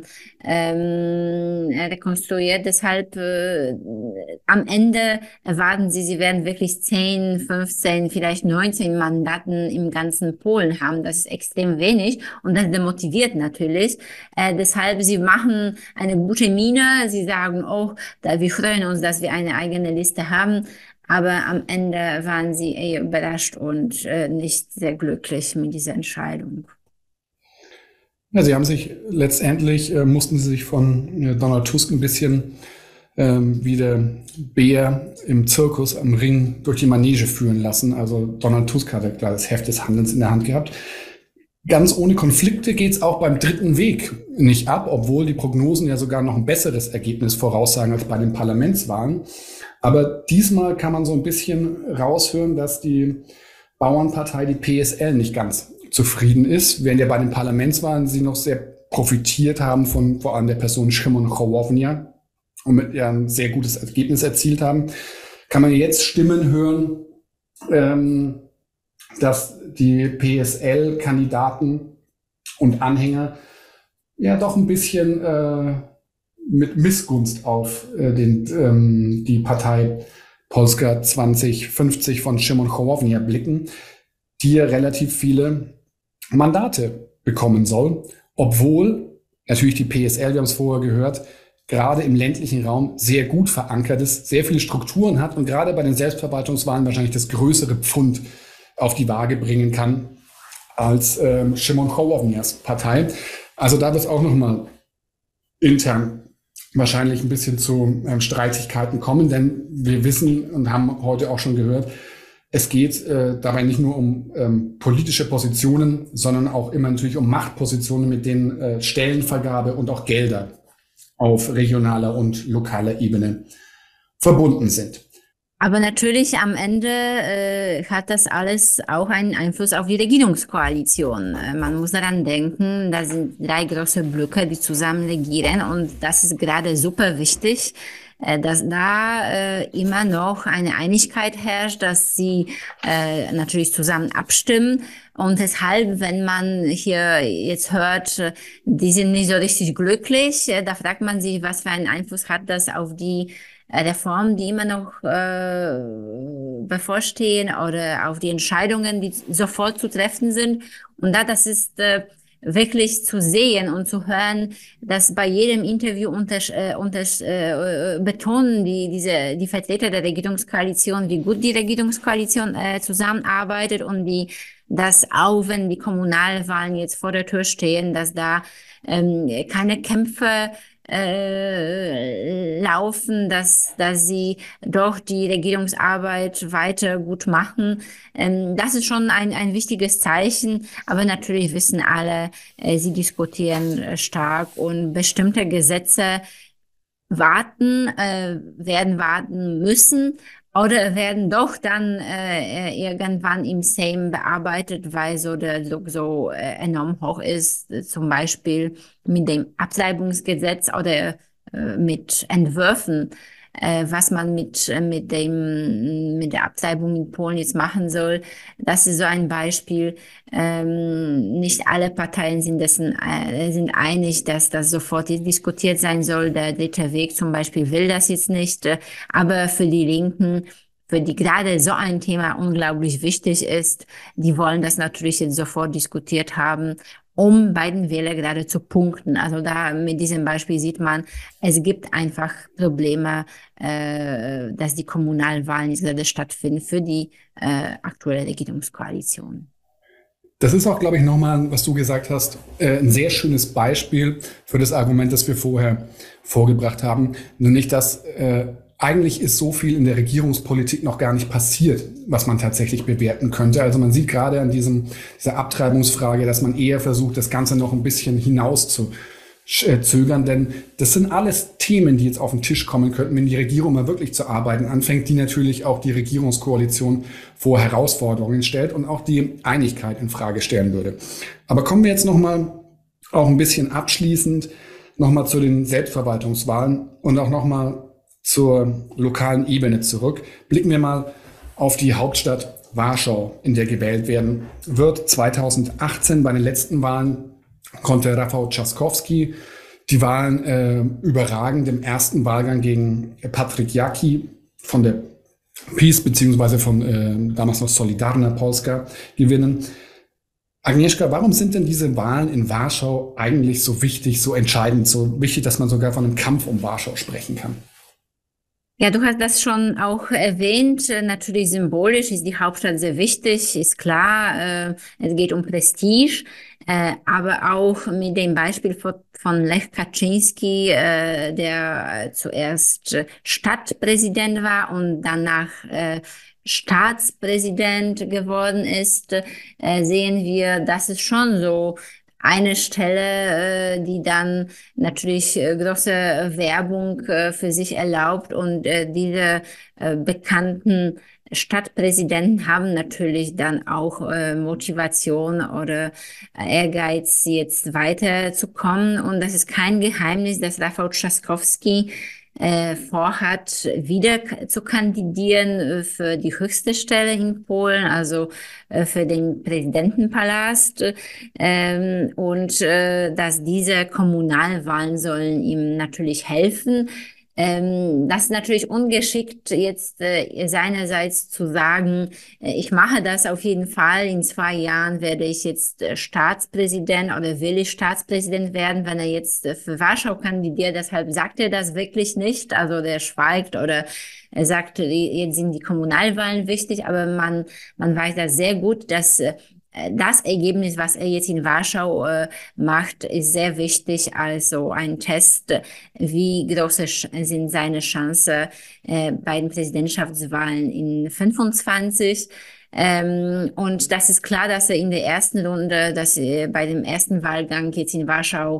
ähm, rekonstruiert. Deshalb äh, am Ende erwarten sie, sie werden wirklich zehn, fünfzehn, vielleicht neunzehn Mandaten im ganzen Polen haben. Das ist extrem wenig und das demotiviert natürlich. Äh, deshalb, sie machen eine gute Miene. Sie sagen, oh, da, wir freuen uns, dass wir eine eigene Liste haben. Aber am Ende waren sie eher überrascht und äh, nicht sehr glücklich mit dieser Entscheidung. Ja, sie haben sich letztendlich, äh, mussten sie sich von äh, Donald Tusk ein bisschen ähm, wie der Bär im Zirkus am Ring durch die Manege führen lassen. Also Donald Tusk hatte klar das Heft des Handelns in der Hand gehabt. Ganz ohne Konflikte geht's auch beim dritten Weg nicht ab, obwohl die Prognosen ja sogar noch ein besseres Ergebnis voraussagen als bei den Parlamentswahlen. Aber diesmal kann man so ein bisschen raushören, dass die Bauernpartei, die P S L, nicht ganz zufrieden ist, während ja bei den Parlamentswahlen sie noch sehr profitiert haben von vor allem der Person Szymon Hołownia und mit ihr ein sehr gutes Ergebnis erzielt haben, kann man jetzt Stimmen hören, ähm, dass die P S L-Kandidaten und Anhänger ja doch ein bisschen äh, mit Missgunst auf äh, den, ähm, die Partei Polska zwanzig fünfzig von Szymon Hołownia blicken, die ja relativ viele Mandate bekommen soll, obwohl natürlich die P S L, wir haben es vorher gehört, gerade im ländlichen Raum sehr gut verankert ist, sehr viele Strukturen hat und gerade bei den Selbstverwaltungswahlen wahrscheinlich das größere Pfund auf die Waage bringen kann als ähm, Szymon Hołownias Partei. Also da wird es auch nochmal intern wahrscheinlich ein bisschen zu ähm, Streitigkeiten kommen, denn wir wissen und haben heute auch schon gehört, es geht äh, dabei nicht nur um ähm, politische Positionen, sondern auch immer natürlich um Machtpositionen, mit denen äh, Stellenvergabe und auch Gelder auf regionaler und lokaler Ebene verbunden sind. Aber natürlich am Ende äh, hat das alles auch einen Einfluss auf die Regierungskoalition. Äh, man muss daran denken, da sind drei große Blöcke, die zusammen regieren und das ist gerade super wichtig, äh, dass da äh, immer noch eine Einigkeit herrscht, dass sie äh, natürlich zusammen abstimmen. Und deshalb, wenn man hier jetzt hört, die sind nicht so richtig glücklich, äh, da fragt man sich, was für einen Einfluss hat das auf die Reformen, die immer noch äh, bevorstehen oder auf die Entscheidungen, die sofort zu treffen sind. Und da, das ist äh, wirklich zu sehen und zu hören, dass bei jedem Interview unter, äh, unter, äh, betonen die, diese, die Vertreter der Regierungskoalition, wie gut die Regierungskoalition äh, zusammenarbeitet und die, dass auch wenn die Kommunalwahlen jetzt vor der Tür stehen, dass da ähm, keine Kämpfe Äh, laufen, dass, dass sie doch die Regierungsarbeit weiter gut machen. Ähm, das ist schon ein, ein wichtiges Zeichen, aber natürlich wissen alle, äh, sie diskutieren äh, stark und bestimmte Gesetze warten, äh, werden warten müssen oder werden doch dann äh, irgendwann im Sejm bearbeitet, weil so der Druck so äh, enorm hoch ist, zum Beispiel mit dem Abtreibungsgesetz oder äh, mit Entwürfen, äh, was man mit mit dem mit der Abtreibung in Polen jetzt machen soll. Das ist so ein Beispiel. Ähm, nicht alle Parteien sind dessen äh, sind einig, dass das sofort diskutiert sein soll. Der dritte Weg zum Beispiel will das jetzt nicht, äh, aber für die Linken, für die gerade so ein Thema unglaublich wichtig ist, die wollen das natürlich jetzt sofort diskutiert haben, um bei den Wählern gerade zu punkten. Also da mit diesem Beispiel sieht man, es gibt einfach Probleme, äh, dass die Kommunalwahlen jetzt gerade stattfinden für die äh, aktuelle Regierungskoalition. Das ist auch, glaube ich, nochmal, was du gesagt hast, äh, ein sehr schönes Beispiel für das Argument, das wir vorher vorgebracht haben. Nämlich, dass äh, eigentlich ist so viel in der Regierungspolitik noch gar nicht passiert, was man tatsächlich bewerten könnte. Also man sieht gerade an diesem, dieser Abtreibungsfrage, dass man eher versucht, das Ganze noch ein bisschen hinaus zu äh, zögern. Denn das sind alles Themen, die jetzt auf den Tisch kommen könnten, wenn die Regierung mal wirklich zu arbeiten anfängt, die natürlich auch die Regierungskoalition vor Herausforderungen stellt und auch die Einigkeit in Frage stellen würde. Aber kommen wir jetzt noch mal auch ein bisschen abschließend nochmal zu den Selbstverwaltungswahlen und auch nochmal zur lokalen Ebene zurück. Blicken wir mal auf die Hauptstadt Warschau, in der gewählt werden wird. zweitausendachtzehn bei den letzten Wahlen konnte Rafał Trzaskowski die Wahlen äh, überragend im ersten Wahlgang gegen Patryk Jaki von der PiS beziehungsweise von äh, damals noch Solidarna Polska gewinnen. Agnieszka, warum sind denn diese Wahlen in Warschau eigentlich so wichtig, so entscheidend, so wichtig, dass man sogar von einem Kampf um Warschau sprechen kann? Ja, du hast das schon auch erwähnt. Natürlich symbolisch ist die Hauptstadt sehr wichtig, ist klar. Es geht um Prestige, aber auch mit dem Beispiel von Lech Kaczynski, der zuerst Stadtpräsident war und danach Staatspräsident geworden ist, sehen wir, dass es schon so eine Stelle, die dann natürlich große Werbung für sich erlaubt, und diese bekannten Stadtpräsidenten haben natürlich dann auch Motivation oder Ehrgeiz, jetzt weiterzukommen. Und das ist kein Geheimnis, dass Rafał Trzaskowski Äh, vorhat, wieder zu kandidieren für die höchste Stelle in Polen, also äh, für den Präsidentenpalast, ähm, und äh, dass diese Kommunalwahlen sollen ihm natürlich helfen. Ähm, das ist natürlich ungeschickt, jetzt äh, seinerseits zu sagen, äh, ich mache das auf jeden Fall, in zwei Jahren werde ich jetzt äh, Staatspräsident oder will ich Staatspräsident werden, wenn er jetzt äh, für Warschau kandidiert. Deshalb sagt er das wirklich nicht, also der schweigt oder er sagt, jetzt sind die Kommunalwahlen wichtig, aber man, man weiß das sehr gut, dass äh, das Ergebnis, was er jetzt in Warschau äh, macht, ist sehr wichtig. Also ein Test, wie groß sind seine Chancen äh, bei den Präsidentschaftswahlen in fünfundzwanzig. Ähm, und das ist klar, dass er in der ersten Runde, dass er bei dem ersten Wahlgang jetzt in Warschau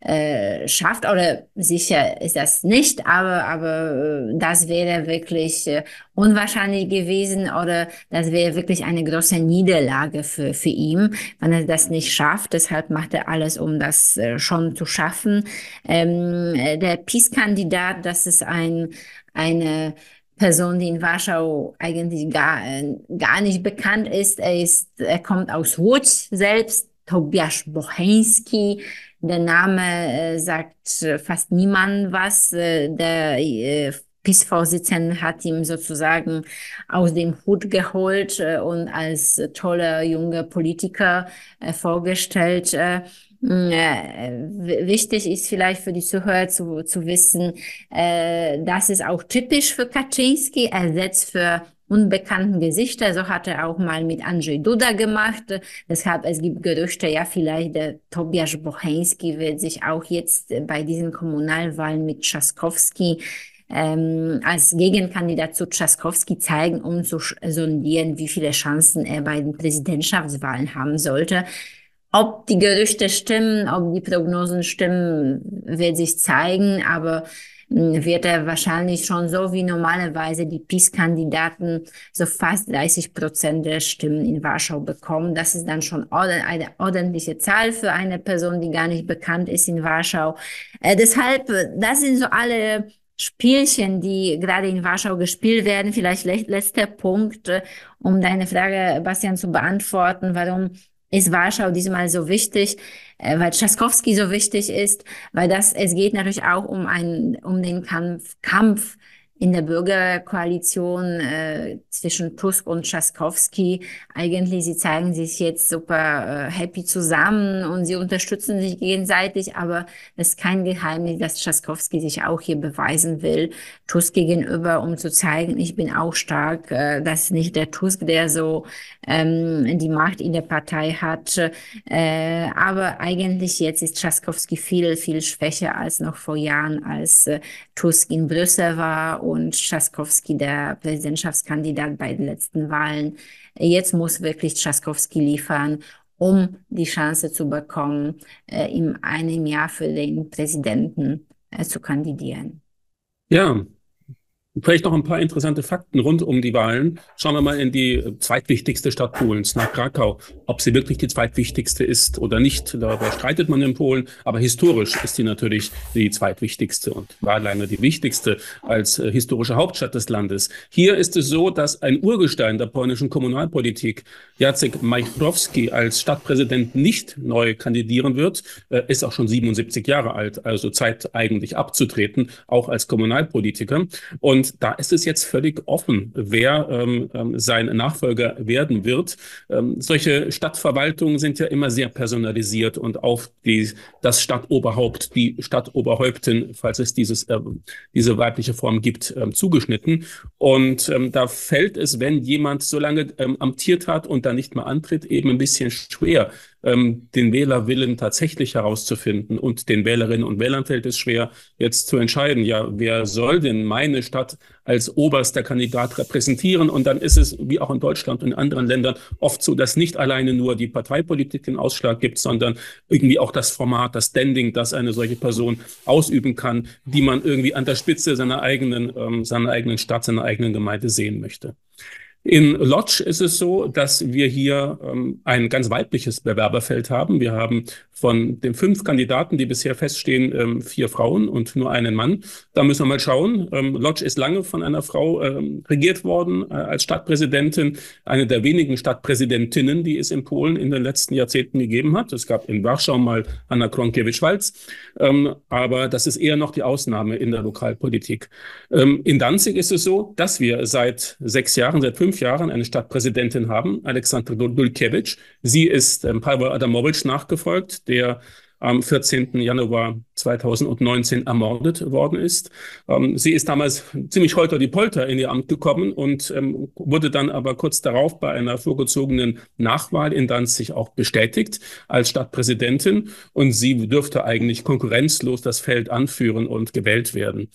äh, schafft, oder sicher ist das nicht, aber aber äh, das wäre wirklich äh, unwahrscheinlich gewesen, oder das wäre wirklich eine große Niederlage für für ihn, wenn er das nicht schafft. Deshalb macht er alles, um das äh, schon zu schaffen. Ähm, der PiS-Kandidat, das ist ein eine Person, die in Warschau eigentlich gar, gar nicht bekannt ist. Er ist, er kommt aus Łódź selbst, Tobiasz Bocheński. Der Name äh, sagt äh, fast niemand was. Äh, der äh, PiS-Vorsitzende hat ihn sozusagen aus dem Hut geholt äh, und als äh, toller junger Politiker äh, vorgestellt. Äh, Wichtig ist vielleicht für die Zuhörer zu, zu wissen, äh, das ist auch typisch für Kaczynski. Er setzt für unbekannten Gesichter. So hat er auch mal mit Andrzej Duda gemacht. Deshalb, es gibt Gerüchte, ja, vielleicht der Tobiasz Bocheński wird sich auch jetzt bei diesen Kommunalwahlen mit Trzaskowski ähm, als Gegenkandidat zu Trzaskowski zeigen, um zu sondieren, wie viele Chancen er bei den Präsidentschaftswahlen haben sollte. Ob die Gerüchte stimmen, ob die Prognosen stimmen, wird sich zeigen, aber wird er wahrscheinlich schon so wie normalerweise die PiS-Kandidaten so fast dreißig Prozent der Stimmen in Warschau bekommen. Das ist dann schon eine ordentliche Zahl für eine Person, die gar nicht bekannt ist in Warschau. Äh, deshalb, das sind so alle Spielchen, die gerade in Warschau gespielt werden. Vielleicht letzter Punkt, um deine Frage, Bastian, zu beantworten, warum ist Warschau diesmal so wichtig, äh, weil Trzaskowski so wichtig ist, weil das, es geht natürlich auch um einen, um den Kampf, Kampf in der Bürgerkoalition äh, zwischen Tusk und Trzaskowski. Eigentlich, sie zeigen sich jetzt super äh, happy zusammen und sie unterstützen sich gegenseitig, aber es ist kein Geheimnis, dass Trzaskowski sich auch hier beweisen will, Tusk gegenüber, um zu zeigen, ich bin auch stark. Äh, das ist nicht der Tusk, der so ähm, die Macht in der Partei hat. Äh, aber eigentlich jetzt ist Trzaskowski viel, viel schwächer als noch vor Jahren, als äh, Tusk in Brüssel war und Trzaskowski der Präsidentschaftskandidat bei den letzten Wahlen. Jetzt muss wirklich Trzaskowski liefern, um die Chance zu bekommen, äh, in einem Jahr für den Präsidenten äh, zu kandidieren. Ja, Vielleicht noch ein paar interessante Fakten rund um die Wahlen. Schauen wir mal in die zweitwichtigste Stadt Polens, nach Krakau. Ob sie wirklich die zweitwichtigste ist oder nicht, darüber streitet man in Polen. Aber historisch ist sie natürlich die zweitwichtigste und war lange die wichtigste als äh, historische Hauptstadt des Landes. Hier ist es so, dass ein Urgestein der polnischen Kommunalpolitik, Jacek Majchrowski, als Stadtpräsident nicht neu kandidieren wird. Er ist auch schon siebenundsiebzig Jahre alt, also Zeit eigentlich abzutreten, auch als Kommunalpolitiker. Und Und da ist es jetzt völlig offen, wer ähm, sein Nachfolger werden wird. Ähm, solche Stadtverwaltungen sind ja immer sehr personalisiert und auf die, das Stadtoberhaupt, die Stadtoberhäuptin, falls es dieses, äh, diese weibliche Form gibt, ähm, zugeschnitten. Und ähm, da fällt es, wenn jemand so lange ähm, amtiert hat und dann nicht mehr antritt, eben ein bisschen schwer, ähm, den Wählerwillen tatsächlich herauszufinden. Und den Wählerinnen und Wählern fällt es schwer, jetzt zu entscheiden, ja, wer soll denn meine Stadt als oberster Kandidat repräsentieren? Und dann ist es, wie auch in Deutschland und in anderen Ländern, oft so, dass nicht alleine nur die Parteipolitik den Ausschlag gibt, sondern irgendwie auch das Format, das Standing, das eine solche Person ausüben kann, die man irgendwie an der Spitze seiner eigenen, ähm, seiner eigenen Stadt, seiner eigenen Gemeinde sehen möchte. In Łódź ist es so, dass wir hier ähm, ein ganz weibliches Bewerberfeld haben. Wir haben von den fünf Kandidaten, die bisher feststehen, ähm, vier Frauen und nur einen Mann. Da müssen wir mal schauen. Ähm, Łódź ist lange von einer Frau ähm, regiert worden äh, als Stadtpräsidentin. Eine der wenigen Stadtpräsidentinnen, die es in Polen in den letzten Jahrzehnten gegeben hat. Es gab in Warschau mal Anna Kronkiewicz-Waltz. Ähm, aber das ist eher noch die Ausnahme in der Lokalpolitik. Ähm, in Danzig ist es so, dass wir seit sechs Jahren, seit fünf Jahren eine Stadtpräsidentin haben, Alexandra Dulkiewicz. Sie ist ähm, Paweł Adamowicz nachgefolgt, der am vierzehnten Januar zweitausendneunzehn ermordet worden ist. Ähm, sie ist damals ziemlich holter-die-Polter in ihr Amt gekommen und ähm, wurde dann aber kurz darauf bei einer vorgezogenen Nachwahl in Danzig auch bestätigt als Stadtpräsidentin. Und sie dürfte eigentlich konkurrenzlos das Feld anführen und gewählt werden.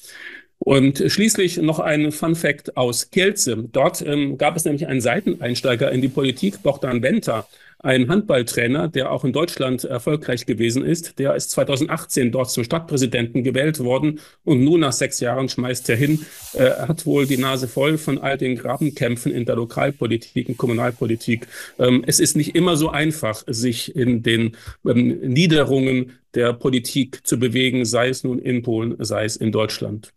Und schließlich noch ein Fun Fact aus Kielce. Dort ähm, gab es nämlich einen Seiteneinsteiger in die Politik, Bogdan Wenta, ein Handballtrainer, der auch in Deutschland erfolgreich gewesen ist. Der ist zweitausendachtzehn dort zum Stadtpräsidenten gewählt worden und nun nach sechs Jahren schmeißt er hin. Er hat wohl die Nase voll von all den Grabenkämpfen in der Lokalpolitik und Kommunalpolitik. Ähm, es ist nicht immer so einfach, sich in den ähm, Niederungen der Politik zu bewegen, sei es nun in Polen, sei es in Deutschland.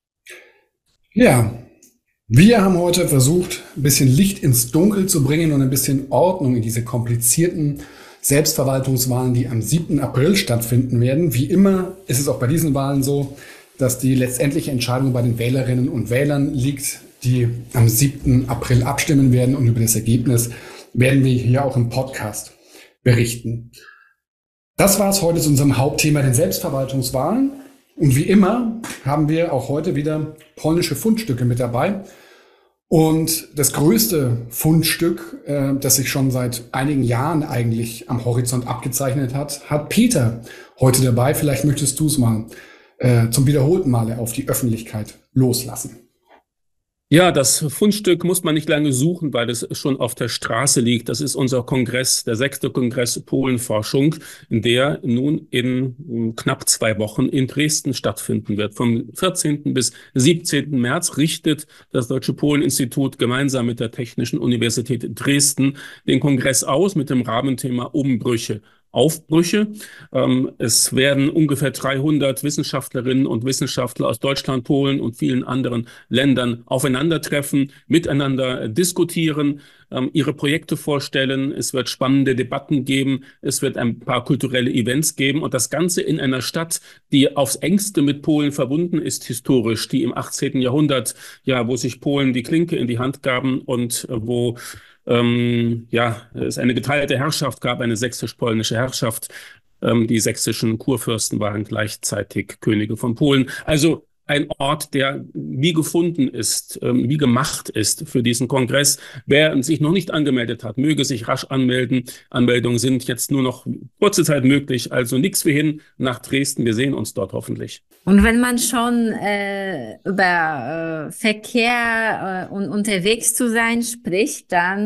Ja, wir haben heute versucht, ein bisschen Licht ins Dunkel zu bringen und ein bisschen Ordnung in diese komplizierten Selbstverwaltungswahlen, die am siebten April stattfinden werden. Wie immer ist es auch bei diesen Wahlen so, dass die letztendliche Entscheidung bei den Wählerinnen und Wählern liegt, die am siebten April abstimmen werden. Und über das Ergebnis werden wir hier auch im Podcast berichten. Das war es heute zu unserem Hauptthema, den Selbstverwaltungswahlen. Und wie immer haben wir auch heute wieder polnische Fundstücke mit dabei. Und das größte Fundstück, äh, das sich schon seit einigen Jahren eigentlich am Horizont abgezeichnet hat, hat Peter heute dabei. Vielleicht möchtest du es mal äh, zum wiederholten Male auf die Öffentlichkeit loslassen. Ja, das Fundstück muss man nicht lange suchen, weil es schon auf der Straße liegt. Das ist unser Kongress, der sechste Kongress Polenforschung, der nun in knapp zwei Wochen in Dresden stattfinden wird. Vom vierzehnten bis siebzehnten März richtet das Deutsche Polen-Institut gemeinsam mit der Technischen Universität Dresden den Kongress aus mit dem Rahmenthema Umbrüche. Aufbrüche. Ähm, es werden ungefähr dreihundert Wissenschaftlerinnen und Wissenschaftler aus Deutschland, Polen und vielen anderen Ländern aufeinandertreffen, miteinander diskutieren, ähm, ihre Projekte vorstellen. Es wird spannende Debatten geben. Es wird ein paar kulturelle Events geben und das Ganze in einer Stadt, die aufs engste mit Polen verbunden ist, historisch, die im achtzehnten Jahrhundert, ja, wo sich Polen die Klinke in die Hand gaben und äh, wo Ähm, ja, es eine geteilte Herrschaft gab, eine sächsisch-polnische Herrschaft. Ähm, die sächsischen Kurfürsten waren gleichzeitig Könige von Polen. Also ein Ort, der wie gefunden ist, ähm, wie gemacht ist für diesen Kongress. Wer sich noch nicht angemeldet hat, möge sich rasch anmelden. Anmeldungen sind jetzt nur noch kurze Zeit möglich. Also nichts wie hin nach Dresden. Wir sehen uns dort hoffentlich. Und wenn man schon äh, über äh, Verkehr äh, und unterwegs zu sein spricht, dann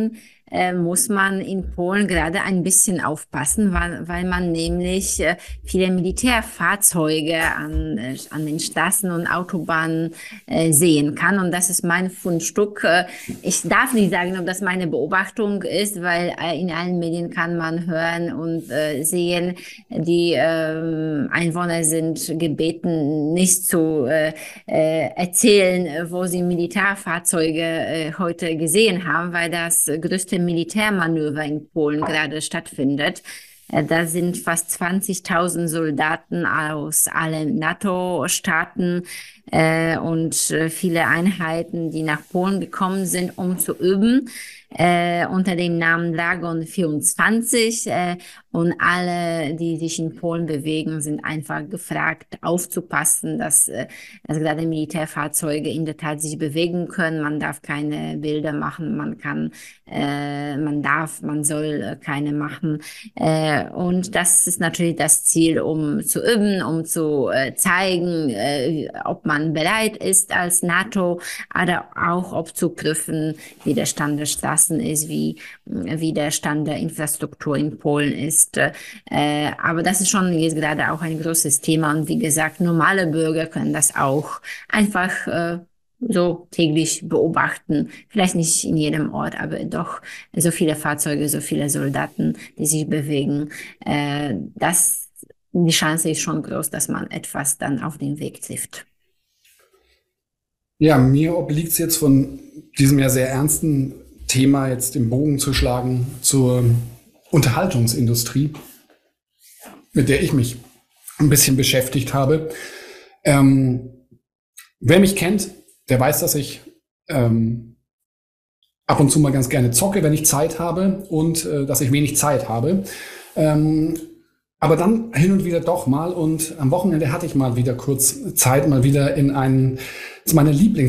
äh, muss man in Polen gerade ein bisschen aufpassen, weil, weil man nämlich äh, viele Militärfahrzeuge an, äh, an den Straßen und Autobahnen äh, sehen kann. Und das ist mein Fundstück. Äh, ich darf nicht sagen, ob das meine Beobachtung ist, weil äh, in allen Medien kann man hören und äh, sehen, die äh, Einwohner sind gebeten, nicht zu äh, äh, erzählen, wo sie Militärfahrzeuge äh, heute gesehen haben, weil das größte Militärmanöver in Polen gerade stattfindet. Da sind fast zwanzigtausend Soldaten aus allen NATO-Staaten äh, und äh, viele Einheiten, die nach Polen gekommen sind, um zu üben, äh, unter dem Namen Dragon vierundzwanzig. Äh, und alle, die sich in Polen bewegen, sind einfach gefragt, aufzupassen, dass, äh, dass gerade Militärfahrzeuge in der Tat sich bewegen können. Man darf keine Bilder machen, man kann, äh, man darf, man soll keine machen. Äh, und das ist natürlich das Ziel, um zu üben, um zu äh, zeigen, äh, ob man bereit ist als NATO, aber auch ob zu prüfen, wie der Stand der Straßen ist, wie, wie der Stand der Infrastruktur in Polen ist. Äh, aber das ist schon jetzt gerade auch ein großes Thema. Und wie gesagt, normale Bürger können das auch einfach äh, so täglich beobachten. Vielleicht nicht in jedem Ort, aber doch so viele Fahrzeuge, so viele Soldaten, die sich bewegen. Äh, das, die Chance ist schon groß, dass man etwas dann auf den Weg trifft. Ja, mir obliegt es jetzt von diesem ja sehr ernsten Thema jetzt den Bogen zu schlagen zur Unterhaltungsindustrie, mit der ich mich ein bisschen beschäftigt habe. Ähm, wer mich kennt, der weiß, dass ich ähm, ab und zu mal ganz gerne zocke, wenn ich Zeit habe und äh, dass ich wenig Zeit habe. Ähm, aber dann hin und wieder doch mal, und am Wochenende hatte ich mal wieder kurz Zeit, mal wieder in einen meine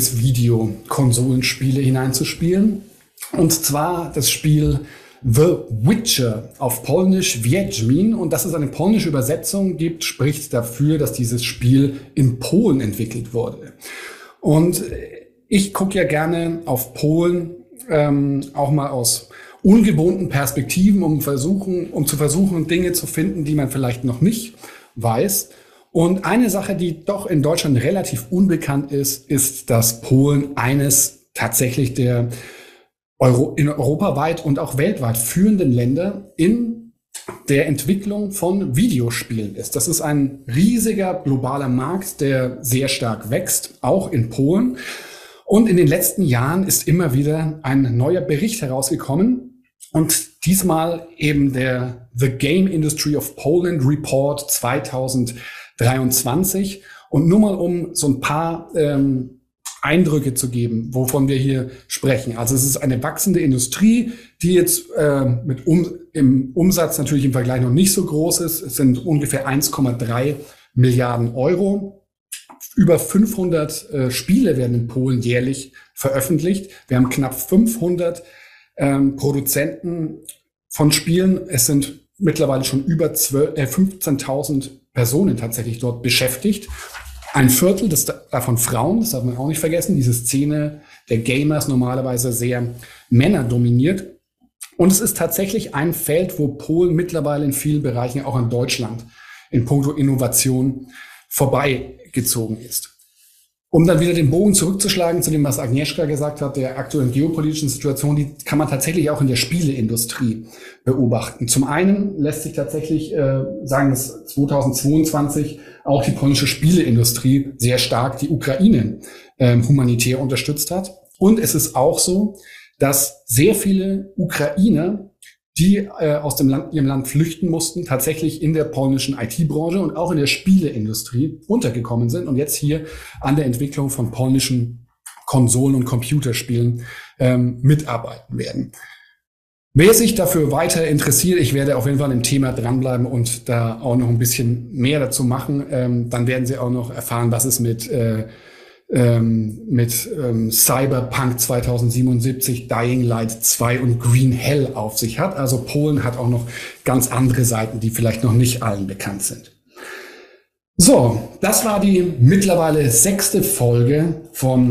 Lieblingsvideokonsolenspiele hineinzuspielen. Und zwar das Spiel The Witcher, auf Polnisch Wiedźmin. Und dass es eine polnische Übersetzung gibt, spricht dafür, dass dieses Spiel in Polen entwickelt wurde. Und ich gucke ja gerne auf Polen, ähm, auch mal aus ungewohnten Perspektiven, um versuchen, um zu versuchen, Dinge zu finden, die man vielleicht noch nicht weiß. Und eine Sache, die doch in Deutschland relativ unbekannt ist, ist, dass Polen eines tatsächlich der Euro, in europaweit und auch weltweit führenden Länder in der Entwicklung von Videospielen ist. Das ist ein riesiger globaler Markt, der sehr stark wächst, auch in Polen. Und in den letzten Jahren ist immer wieder ein neuer Bericht herausgekommen. Und diesmal eben der The Game Industry of Poland Report zweitausenddreiundzwanzig. Und nur mal um so ein paar ähm, Eindrücke zu geben, wovon wir hier sprechen. Also es ist eine wachsende Industrie, die jetzt äh, mit um, im Umsatz natürlich im Vergleich noch nicht so groß ist. Es sind ungefähr eins Komma drei Milliarden Euro. Über fünfhundert äh, Spiele werden in Polen jährlich veröffentlicht. Wir haben knapp fünfhundert ähm, Produzenten von Spielen. Es sind mittlerweile schon über äh, fünfzehntausend Personen tatsächlich dort beschäftigt. Ein Viertel das davon Frauen, das darf man auch nicht vergessen. Diese Szene der Gamers normalerweise sehr männerdominiert. Und es ist tatsächlich ein Feld, wo Polen mittlerweile in vielen Bereichen auch an Deutschland in puncto Innovation vorbeigezogen ist. Um dann wieder den Bogen zurückzuschlagen zu dem, was Agnieszka gesagt hat, der aktuellen geopolitischen Situation, die kann man tatsächlich auch in der Spieleindustrie beobachten. Zum einen lässt sich tatsächlich äh, sagen, dass zweitausendzweiundzwanzig auch die polnische Spieleindustrie sehr stark die Ukraine äh, humanitär unterstützt hat. Und es ist auch so, dass sehr viele Ukrainer, die äh, aus dem Land, ihrem Land flüchten mussten, tatsächlich in der polnischen I T-Branche und auch in der Spieleindustrie untergekommen sind und jetzt hier an der Entwicklung von polnischen Konsolen und Computerspielen ähm, mitarbeiten werden. Wer sich dafür weiter interessiert, ich werde auf jeden Fall im Thema dranbleiben und da auch noch ein bisschen mehr dazu machen. Ähm, dann werden Sie auch noch erfahren, was es mit äh, ähm, mit ähm, Cyberpunk zweitausendsiebenundsiebzig, Dying Light zwei und Green Hell auf sich hat. Also Polen hat auch noch ganz andere Seiten, die vielleicht noch nicht allen bekannt sind. So, das war die mittlerweile sechste Folge von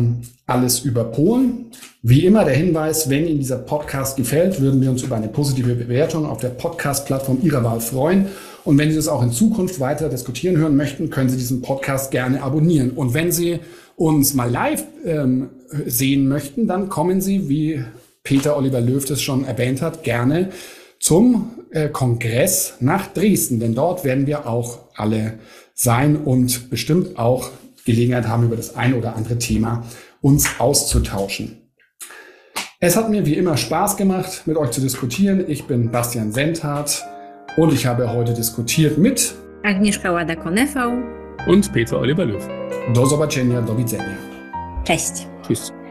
alles über Polen. Wie immer der Hinweis, wenn Ihnen dieser Podcast gefällt, würden wir uns über eine positive Bewertung auf der Podcast-Plattform Ihrer Wahl freuen. Und wenn Sie das auch in Zukunft weiter diskutieren hören möchten, können Sie diesen Podcast gerne abonnieren. Und wenn Sie uns mal live ähm, sehen möchten, dann kommen Sie, wie Peter Oliver Löw das schon erwähnt hat, gerne zum äh, Kongress nach Dresden. Denn dort werden wir auch alle sein und bestimmt auch Gelegenheit haben, über das ein oder andere Thema uns auszutauschen. Es hat mir wie immer Spaß gemacht, mit euch zu diskutieren. Ich bin Bastian Sendhardt und ich habe heute diskutiert mit Agnieszka Łada-Konefał und Peter Oliver Löw. Do zobaczenia, do widzenia. Cześć. Tschüss.